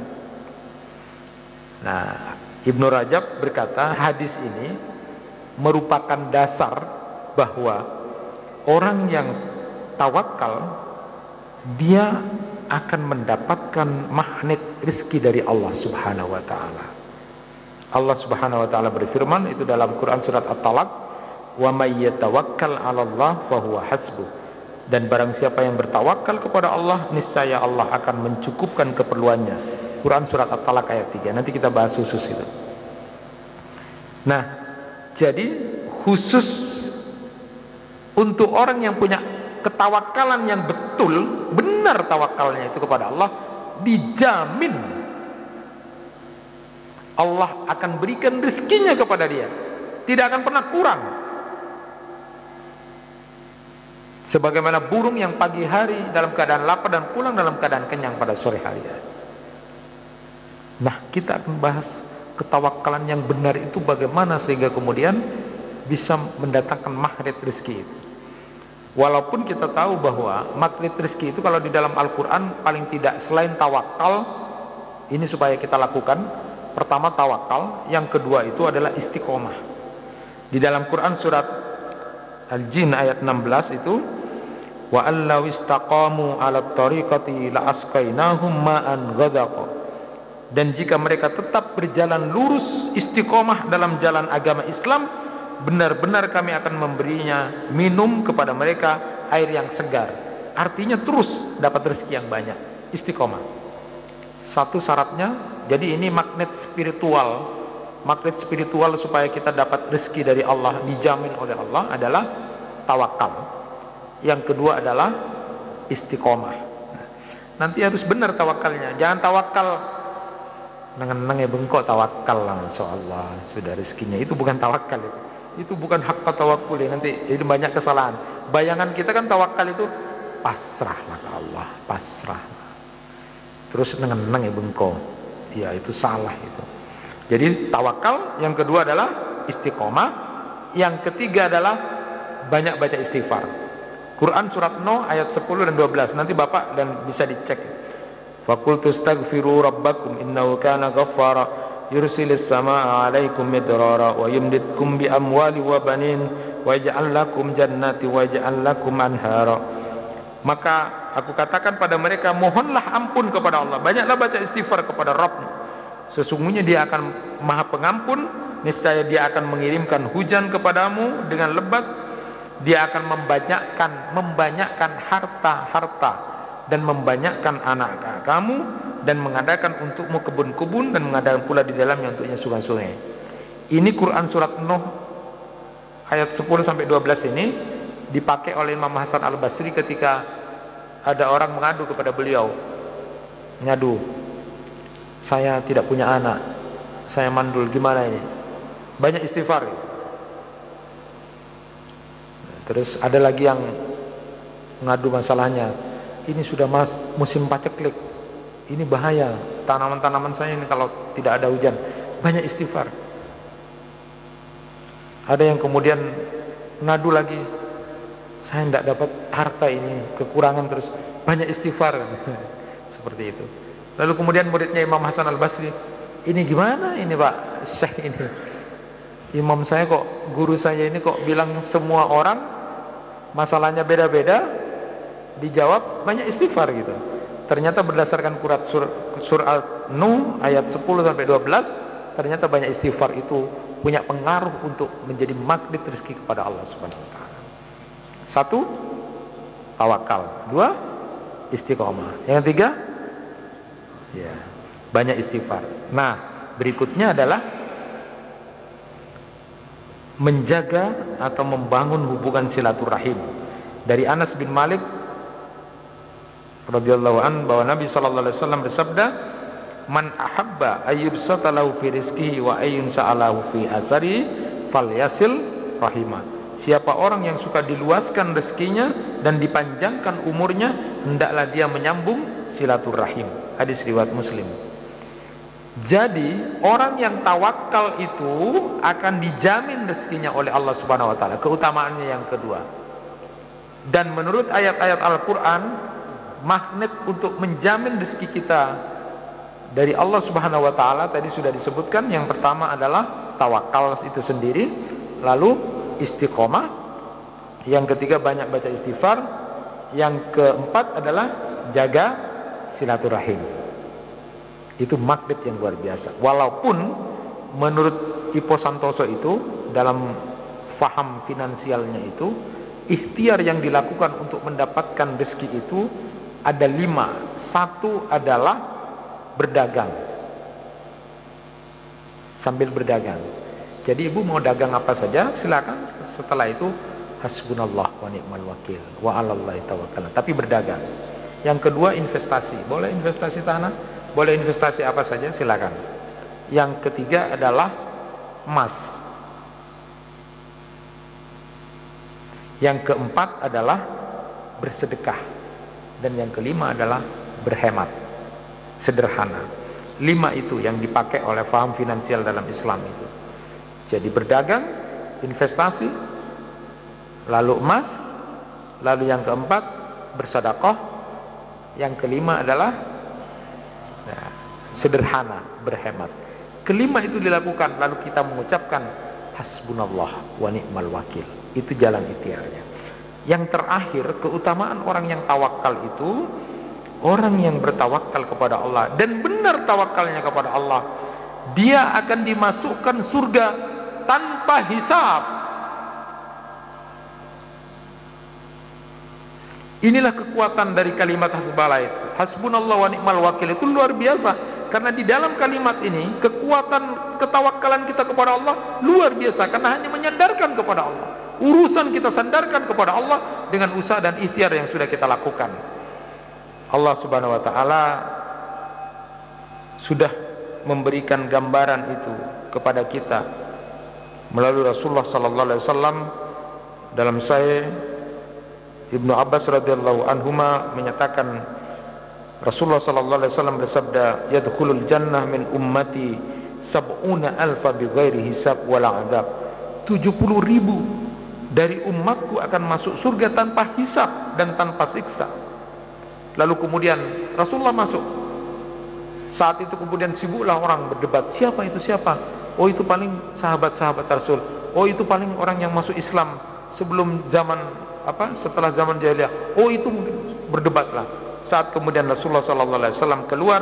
S1: Nah, Ibnu Rajab berkata hadis ini merupakan dasar bahwa orang yang tawakal dia akan mendapatkan magnet rizki dari Allah Subhanahu wa ta'ala. Allah Subhanahu wa ta'ala berfirman itu dalam Quran surat At-Talaq, wa may yatawakkal 'ala Allah fahuwa hasbuh. Dan barang siapa yang bertawakal kepada Allah, niscaya Allah akan mencukupkan keperluannya. Quran surat At-Talaq ayat tiga. Nanti kita bahas khusus itu. Nah, jadi khusus untuk orang yang punya ketawakalan yang betul, benar tawakalnya itu kepada Allah, dijamin Allah akan berikan rezekinya kepada dia, tidak akan pernah kurang. Sebagaimana burung yang pagi hari dalam keadaan lapar dan pulang dalam keadaan kenyang pada sore hari. Nah, kita akan bahas ketawakalan yang benar itu bagaimana sehingga kemudian bisa mendatangkan magnet rezeki itu. Walaupun kita tahu bahwa magnet rezeki itu kalau di dalam Al-Quran paling tidak selain tawakal, ini supaya kita lakukan. Pertama tawakal, yang kedua itu adalah istiqomah. Di dalam Quran surat Al-Jin ayat enam belas itu, wa allaw istaqamu 'ala tariqati la asqainahum ma'an ghadaqa. Dan jika mereka tetap berjalan lurus istiqomah dalam jalan agama Islam, benar-benar kami akan memberinya minum kepada mereka air yang segar. Artinya terus dapat rezeki yang banyak, istiqomah. Satu syaratnya, jadi ini magnet spiritual. Magnet spiritual supaya kita dapat rezeki dari Allah, dijamin oleh Allah, adalah tawakal. Yang kedua adalah istiqomah. Nanti harus benar tawakalnya. Jangan tawakal neng-neng bengkok tawakal lah, insyaallah sudah rezekinya. Itu bukan tawakal itu. Itu bukan hak tawakul. Nanti itu banyak kesalahan. Bayangan kita kan tawakal itu pasrahlah ke Allah, pasrah. Terus neng-neng bengkok. Ya itu salah itu. Jadi tawakal, yang kedua adalah istiqomah, yang ketiga adalah banyak baca istighfar. Quran surat Nuh ayat sepuluh dan dua belas. Nanti Bapak dan bisa dicek. Faqultu astaghfiru rabbakum innahu kana ghaffara yursilis samaa 'alaikum midrara wa yumditkum bi amwali wa banin wa yaj'al lakum jannati wa yaj'al lakum anhara. Maka aku katakan pada mereka, mohonlah ampun kepada Allah, banyaklah baca istighfar kepada Rabb. Sesungguhnya Dia akan Maha Pengampun, niscaya Dia akan mengirimkan hujan kepadamu dengan lebat. Dia akan membanyakkan membanyakkan harta-harta dan membanyakkan anak kamu, dan mengadakan untukmu kebun-kebun, dan mengadakan pula di dalamnya untuknya sungai-sungai. Ini Quran surat Nuh ayat sepuluh sampai dua belas ini dipakai oleh Imam Hasan Al-Basri ketika ada orang mengadu kepada beliau. Ngadu, saya tidak punya anak, saya mandul, gimana ini? Banyak istighfar. Terus ada lagi yang ngadu masalahnya, ini sudah mas, musim paceklik, ini bahaya, tanaman-tanaman saya ini kalau tidak ada hujan. Banyak istighfar. Ada yang kemudian ngadu lagi, saya tidak dapat harta ini, kekurangan, terus banyak istighfar. Seperti itu. Lalu kemudian muridnya Imam Hasan Al-Basri, ini gimana ini Pak Syekh ini? Imam saya kok, guru saya ini kok bilang semua orang masalahnya beda-beda, dijawab banyak istighfar gitu. Ternyata berdasarkan Quran sur, surah Nuh ayat sepuluh sampai dua belas, ternyata banyak istighfar itu punya pengaruh untuk menjadi magnet rezeki kepada Allah Subhanahu wa taala. Satu, tawakal. Dua, istiqomah. Yang tiga, ya, banyak istighfar. Nah, berikutnya adalah menjaga atau membangun hubungan silaturahim. Dari Anas bin Malik radhiyallahu an bahwa Nabi sallallahu alaihi wasallam bersabda, man ahabba ayyubsata lahu fi rizqihi wa ayyun sa'alahu fi asari falyasil rahimah. Siapa orang yang suka diluaskan rezekinya dan dipanjangkan umurnya, hendaklah dia menyambung silaturahim. Hadis riwayat Muslim. Jadi orang yang tawakal itu akan dijamin rezekinya oleh Allah Subhanahu wa taala. Keutamaannya yang kedua. Dan menurut ayat-ayat Al-Qur'an, magnet untuk menjamin rezeki kita dari Allah Subhanahu wa taala tadi sudah disebutkan. Yang pertama adalah tawakal itu sendiri, lalu istiqomah, yang ketiga banyak baca istighfar, yang keempat adalah jaga silaturahim. Itu magnet yang luar biasa. Walaupun menurut Ipo Santoso itu dalam faham finansialnya itu, ikhtiar yang dilakukan untuk mendapatkan rezeki itu ada lima. Satu adalah berdagang, sambil berdagang. Jadi ibu mau dagang apa saja silakan, setelah itu hasbunallah wa ni'mal wakil wa 'alallahi tawakkalna, tapi berdagang. Yang kedua investasi, boleh investasi tanah, boleh investasi apa saja silakan. Yang ketiga adalah emas. Yang keempat adalah bersedekah, dan yang kelima adalah berhemat, sederhana. Lima itu yang dipakai oleh faham finansial dalam Islam itu. Jadi berdagang, investasi, lalu emas, lalu yang keempat bersedekah, yang kelima adalah nah, sederhana, berhemat. Kelima itu dilakukan, lalu kita mengucapkan hasbunallah wa ni'mal wakil. Itu jalan ikhtiarnya. Yang terakhir, keutamaan orang yang tawakal itu, orang yang bertawakal kepada Allah dan benar tawakalnya kepada Allah, dia akan dimasukkan surga tanpa hisab. Inilah kekuatan dari kalimat hasbala itu. Hasbunallah wa ni'mal wakil itu luar biasa, karena di dalam kalimat ini kekuatan ketawakalan kita kepada Allah luar biasa, karena hanya menyandarkan kepada Allah. Urusan kita sandarkan kepada Allah dengan usaha dan ikhtiar yang sudah kita lakukan. Allah Subhanahu wa taala sudah memberikan gambaran itu kepada kita melalui Rasulullah sallallahu alaihi wasallam. Dalam Sahih Ibnu Abbas radhiyallahu anhuma menyatakan, Rasulullah sallallahu alaihi wasallam bersabda, yadkhulul jannah min ummati sab'una alfa bighairi hisab wala adab. tujuh puluh ribu dari umatku akan masuk surga tanpa hisab dan tanpa siksa. Lalu kemudian Rasulullah masuk. Saat itu kemudian sibuklah orang berdebat, siapa itu siapa? Oh itu paling sahabat-sahabat Rasul. Oh itu paling orang yang masuk Islam sebelum zaman apa? Setelah zaman jahiliyah. Oh itu mungkin, berdebatlah. Saat kemudian Rasulullah sallallahu alaihi wasallam keluar,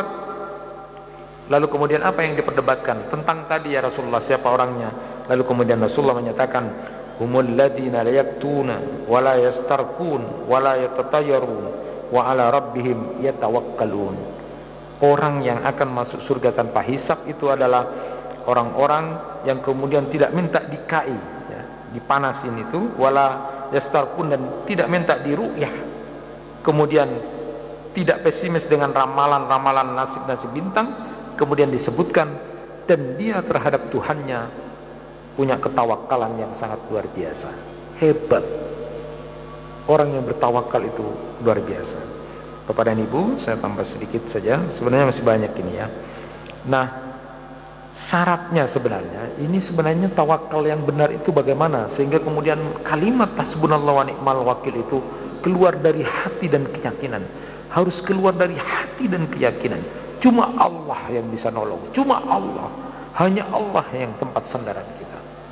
S1: lalu kemudian apa yang diperdebatkan? Tentang tadi ya Rasulullah, siapa orangnya? Lalu kemudian Rasulullah menyatakan, humul ladzina la yaktuna wa la yastarqun wa la yatatayyarun wa ala rabbihim yatawakkalun. Orang yang akan masuk surga tanpa hisab itu adalah orang-orang yang kemudian tidak minta dikai, ya, dipanasin itu, wala yastarqun, dan tidak minta diru'yah, kemudian tidak pesimis dengan ramalan-ramalan nasib-nasib bintang. Kemudian disebutkan, dan dia terhadap Tuhannya punya ketawakalan yang sangat luar biasa. Hebat. Orang yang bertawakal itu luar biasa. Bapak dan Ibu, saya tambah sedikit saja, sebenarnya masih banyak ini ya. Nah, syaratnya sebenarnya, ini sebenarnya tawakal yang benar itu bagaimana, sehingga kemudian kalimat hasbunallah wa ni'mal wakil itu keluar dari hati dan keyakinan. Harus keluar dari hati dan keyakinan. Cuma Allah yang bisa nolong, cuma Allah, hanya Allah yang tempat sandaran kita.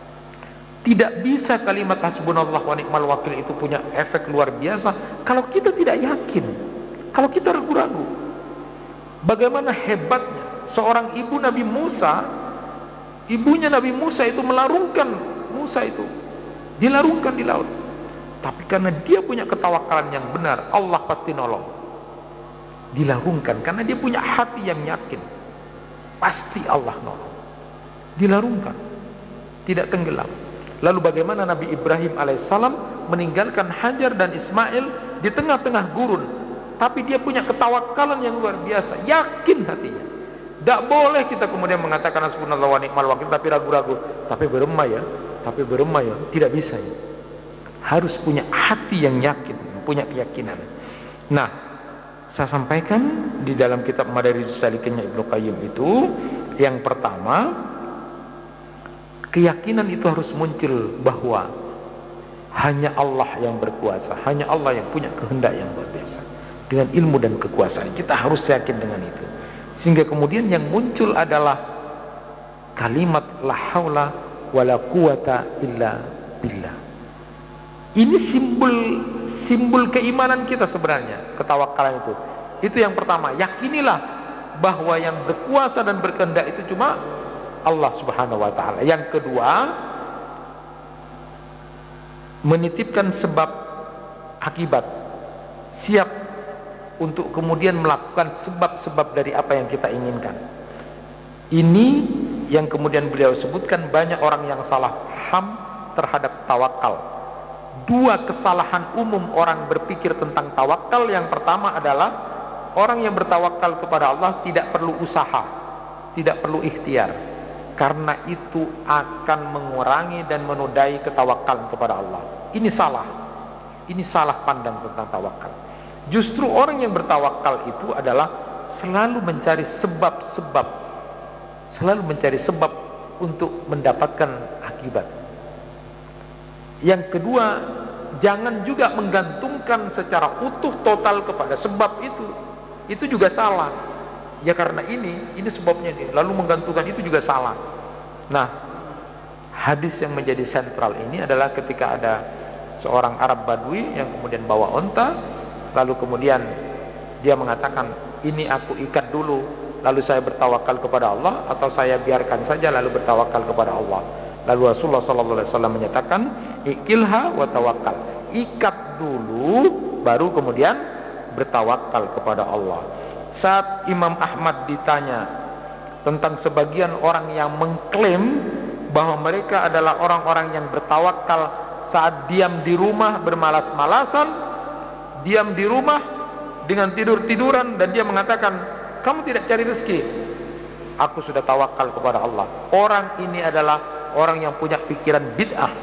S1: Tidak bisa kalimat hasbunallah wa ni'mal wakil itu punya efek luar biasa kalau kita tidak yakin, kalau kita ragu-ragu. Bagaimana hebatnya seorang ibu Nabi Musa, ibunya Nabi Musa itu melarungkan Musa itu, dilarungkan di laut. Tapi karena dia punya ketawakalan yang benar, Allah pasti nolong. Dilarungkan karena dia punya hati yang yakin, pasti Allah nolong. Dilarungkan, tidak tenggelam. Lalu bagaimana Nabi Ibrahim alaihissalam meninggalkan Hajar dan Ismail di tengah-tengah gurun, tapi dia punya ketawakalan yang luar biasa, yakin hatinya. Tidak boleh kita kemudian mengatakan hasbunallah wa ni'mal wakil tapi ragu-ragu, tapi beremah ya, tapi beremah ya, tidak bisa ya. Harus punya hati yang yakin, punya keyakinan. Nah, saya sampaikan di dalam kitab Madarijus Salikinnya Ibnu Qayyim itu, yang pertama, keyakinan itu harus muncul bahwa hanya Allah yang berkuasa, hanya Allah yang punya kehendak yang luar biasa. Dengan ilmu dan kekuasaan kita harus yakin dengan itu, sehingga kemudian yang muncul adalah kalimat la haula wala quwata illa billah. Ini simbol simbol keimanan kita sebenarnya, ketawakalan itu. Itu yang pertama, yakinilah bahwa yang berkuasa dan berkehendak itu cuma Allah Subhanahu wa taala. Yang kedua, menitipkan sebab akibat, siap untuk kemudian melakukan sebab-sebab dari apa yang kita inginkan. Ini yang kemudian beliau sebutkan banyak orang yang salah paham terhadap tawakal. Dua kesalahan umum orang berpikir tentang tawakal. Yang pertama adalah orang yang bertawakal kepada Allah tidak perlu usaha, tidak perlu ikhtiar, karena itu akan mengurangi dan menodai ketawakalan kepada Allah. Ini salah, ini salah pandang tentang tawakal. Justru orang yang bertawakal itu adalah selalu mencari sebab-sebab, selalu mencari sebab untuk mendapatkan akibat. Yang kedua, jangan juga menggantungkan secara utuh total kepada sebab itu. Itu juga salah. Ya karena ini, ini sebabnya nih, lalu menggantungkan itu juga salah. Nah, hadis yang menjadi sentral ini adalah ketika ada seorang Arab Badui yang kemudian bawa onta, lalu kemudian dia mengatakan, ini aku ikat dulu lalu saya bertawakal kepada Allah, atau saya biarkan saja lalu bertawakal kepada Allah. Lalu Rasulullah shallallahu alaihi wasallam menyatakan, ikilha wa tawakkal, ikat dulu baru kemudian bertawakal kepada Allah. Saat Imam Ahmad ditanya tentang sebagian orang yang mengklaim bahwa mereka adalah orang-orang yang bertawakal saat diam di rumah bermalas-malasan, diam di rumah dengan tidur-tiduran, dan dia mengatakan, kamu tidak cari rezeki, aku sudah tawakal kepada Allah. Orang ini adalah orang yang punya pikiran bid'ah.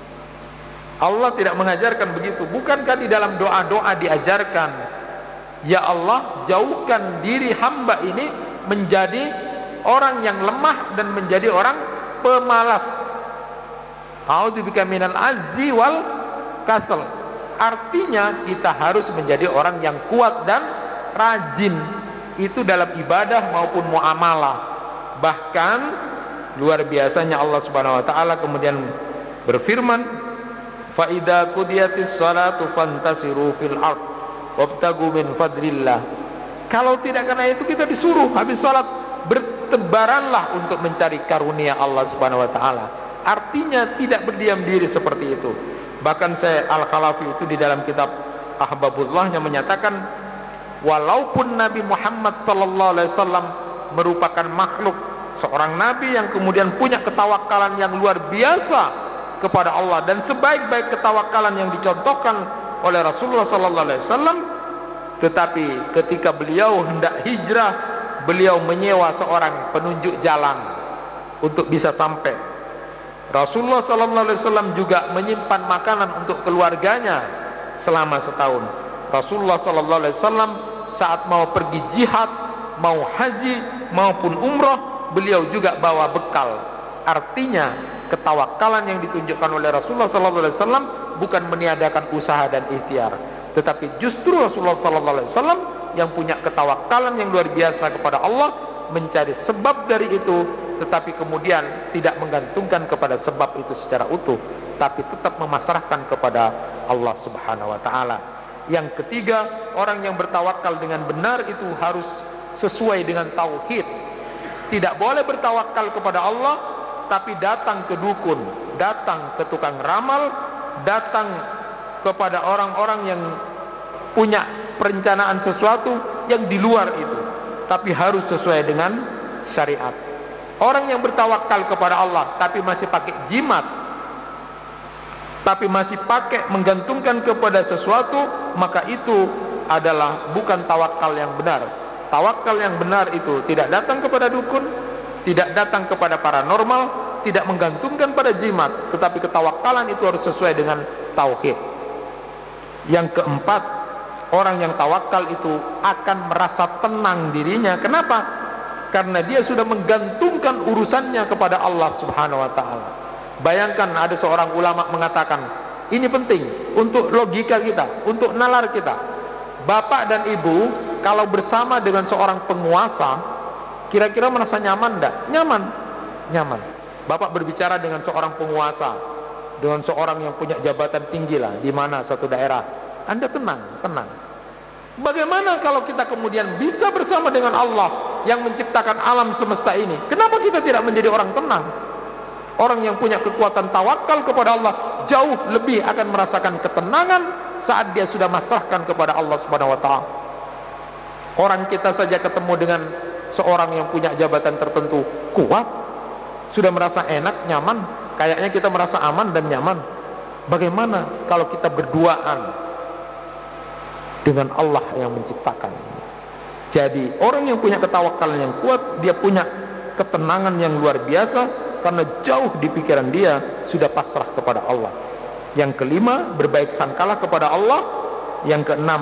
S1: Allah tidak mengajarkan begitu. Bukankah di dalam doa-doa diajarkan, ya Allah, jauhkan diri hamba ini menjadi orang yang lemah dan menjadi orang pemalas. A'udzubika minal azzi wal kasal. Artinya kita harus menjadi orang yang kuat dan rajin, itu dalam ibadah maupun muamalah. Bahkan luar biasanya Allah Subhanahu wa taala kemudian berfirman, fa idza qudiyatis salatu fantasiru fil ard wabtagu min fadlillah. Kalau tidak karena itu kita disuruh habis salat bertebaranlah untuk mencari karunia Allah Subhanahu wa taala. Artinya tidak berdiam diri seperti itu. Bahkan saya Al-Khalafi itu di dalam kitab Ahbabullahnya menyatakan, walaupun Nabi Muhammad sallallahu alaihi wasallam merupakan makhluk, seorang nabi yang kemudian punya ketawakalan yang luar biasa kepada Allah, dan sebaik-baik ketawakalan yang dicontohkan oleh Rasulullah sallallahu alaihi wasallam, tetapi ketika beliau hendak hijrah, beliau menyewa seorang penunjuk jalan untuk bisa sampai. Rasulullah sallallahu alaihi wasallam juga menyimpan makanan untuk keluarganya selama setahun. Rasulullah sallallahu alaihi wasallam saat mau pergi jihad, mau haji maupun umrah, beliau juga bawa bekal. Artinya ketawakalan yang ditunjukkan oleh Rasulullah sallallahu alaihi wasallam bukan meniadakan usaha dan ikhtiar, tetapi justru Rasulullah sallallahu alaihi wasallam yang punya ketawakalan yang luar biasa kepada Allah, mencari sebab dari itu, tetapi kemudian tidak menggantungkan kepada sebab itu secara utuh, tapi tetap memasrahkan kepada Allah Subhanahu wa taala. Yang ketiga, orang yang bertawakal dengan benar itu harus sesuai dengan tauhid. Tidak boleh bertawakal kepada Allah tapi datang ke dukun, datang ke tukang ramal, datang kepada orang-orang yang punya perencanaan sesuatu yang di luar itu, tapi harus sesuai dengan syariat. Orang yang bertawakal kepada Allah tapi masih pakai jimat, tapi masih pakai menggantungkan kepada sesuatu, maka itu adalah bukan tawakal yang benar. Tawakal yang benar itu tidak datang kepada dukun, tidak datang kepada paranormal, tidak menggantungkan pada jimat, tetapi ketawakalan itu harus sesuai dengan tauhid. Yang keempat, orang yang tawakal itu akan merasa tenang dirinya. Kenapa? Karena dia sudah menggantungkan urusannya kepada Allah Subhanahu wa taala. Bayangkan ada seorang ulama mengatakan, ini penting untuk logika kita, untuk nalar kita. Bapak dan ibu kalau bersama dengan seorang penguasa, kira-kira merasa nyaman enggak? Nyaman. Nyaman. Bapak berbicara dengan seorang penguasa, dengan seorang yang punya jabatan tinggi lah di mana satu daerah, Anda tenang, tenang. Bagaimana kalau kita kemudian bisa bersama dengan Allah yang menciptakan alam semesta ini? Kenapa kita tidak menjadi orang tenang? Orang yang punya kekuatan tawakal kepada Allah jauh lebih akan merasakan ketenangan saat dia sudah masrahkan kepada Allah Subhanahu wa taala. Orang kita saja ketemu dengan seorang yang punya jabatan tertentu, kuat, sudah merasa enak, nyaman, kayaknya kita merasa aman dan nyaman. Bagaimana kalau kita berduaan dengan Allah yang menciptakan ini? Jadi orang yang punya ketawakalan yang kuat, dia punya ketenangan yang luar biasa karena jauh di pikiran dia sudah pasrah kepada Allah. Yang kelima, berbaik sangkalah kepada Allah. Yang keenam,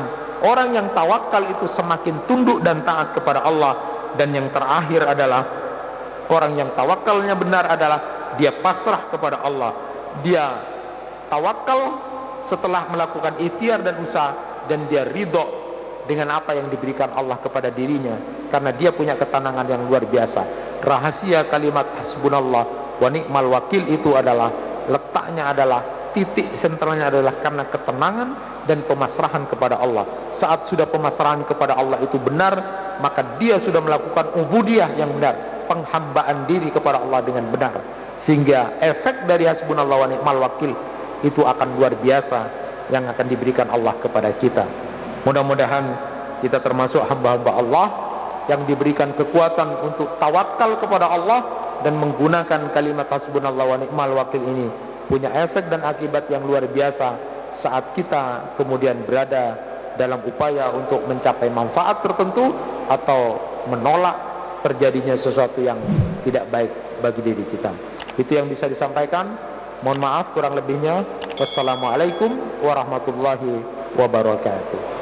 S1: orang yang tawakal itu semakin tunduk dan taat kepada Allah. Dan yang terakhir adalah orang yang tawakalnya benar adalah dia pasrah kepada Allah. Dia tawakal setelah melakukan ikhtiar dan usaha, dan dia ridho dengan apa yang diberikan Allah kepada dirinya, karena dia punya ketenangan yang luar biasa. Rahasia kalimat hasbunallah wa ni'mal wakil itu adalah, letaknya adalah, titik sentralnya adalah karena ketenangan dan pemasrahan kepada Allah. Saat sudah pemasrahan kepada Allah itu benar, maka dia sudah melakukan ubudiyah yang benar, penghambaan diri kepada Allah dengan benar, sehingga efek dari hasbunallah wa ni'mal wakil itu akan luar biasa yang akan diberikan Allah kepada kita. Mudah-mudahan kita termasuk hamba-hamba Allah yang diberikan kekuatan untuk tawakal kepada Allah dan menggunakan kalimat hasbunallah wa ni'mal wakil ini punya efek dan akibat yang luar biasa saat kita kemudian berada dalam upaya untuk mencapai manfaat tertentu atau menolak terjadinya sesuatu yang tidak baik bagi diri kita. Itu yang bisa disampaikan. Mohon maaf kurang lebihnya. Wassalamualaikum warahmatullahi wabarakatuh.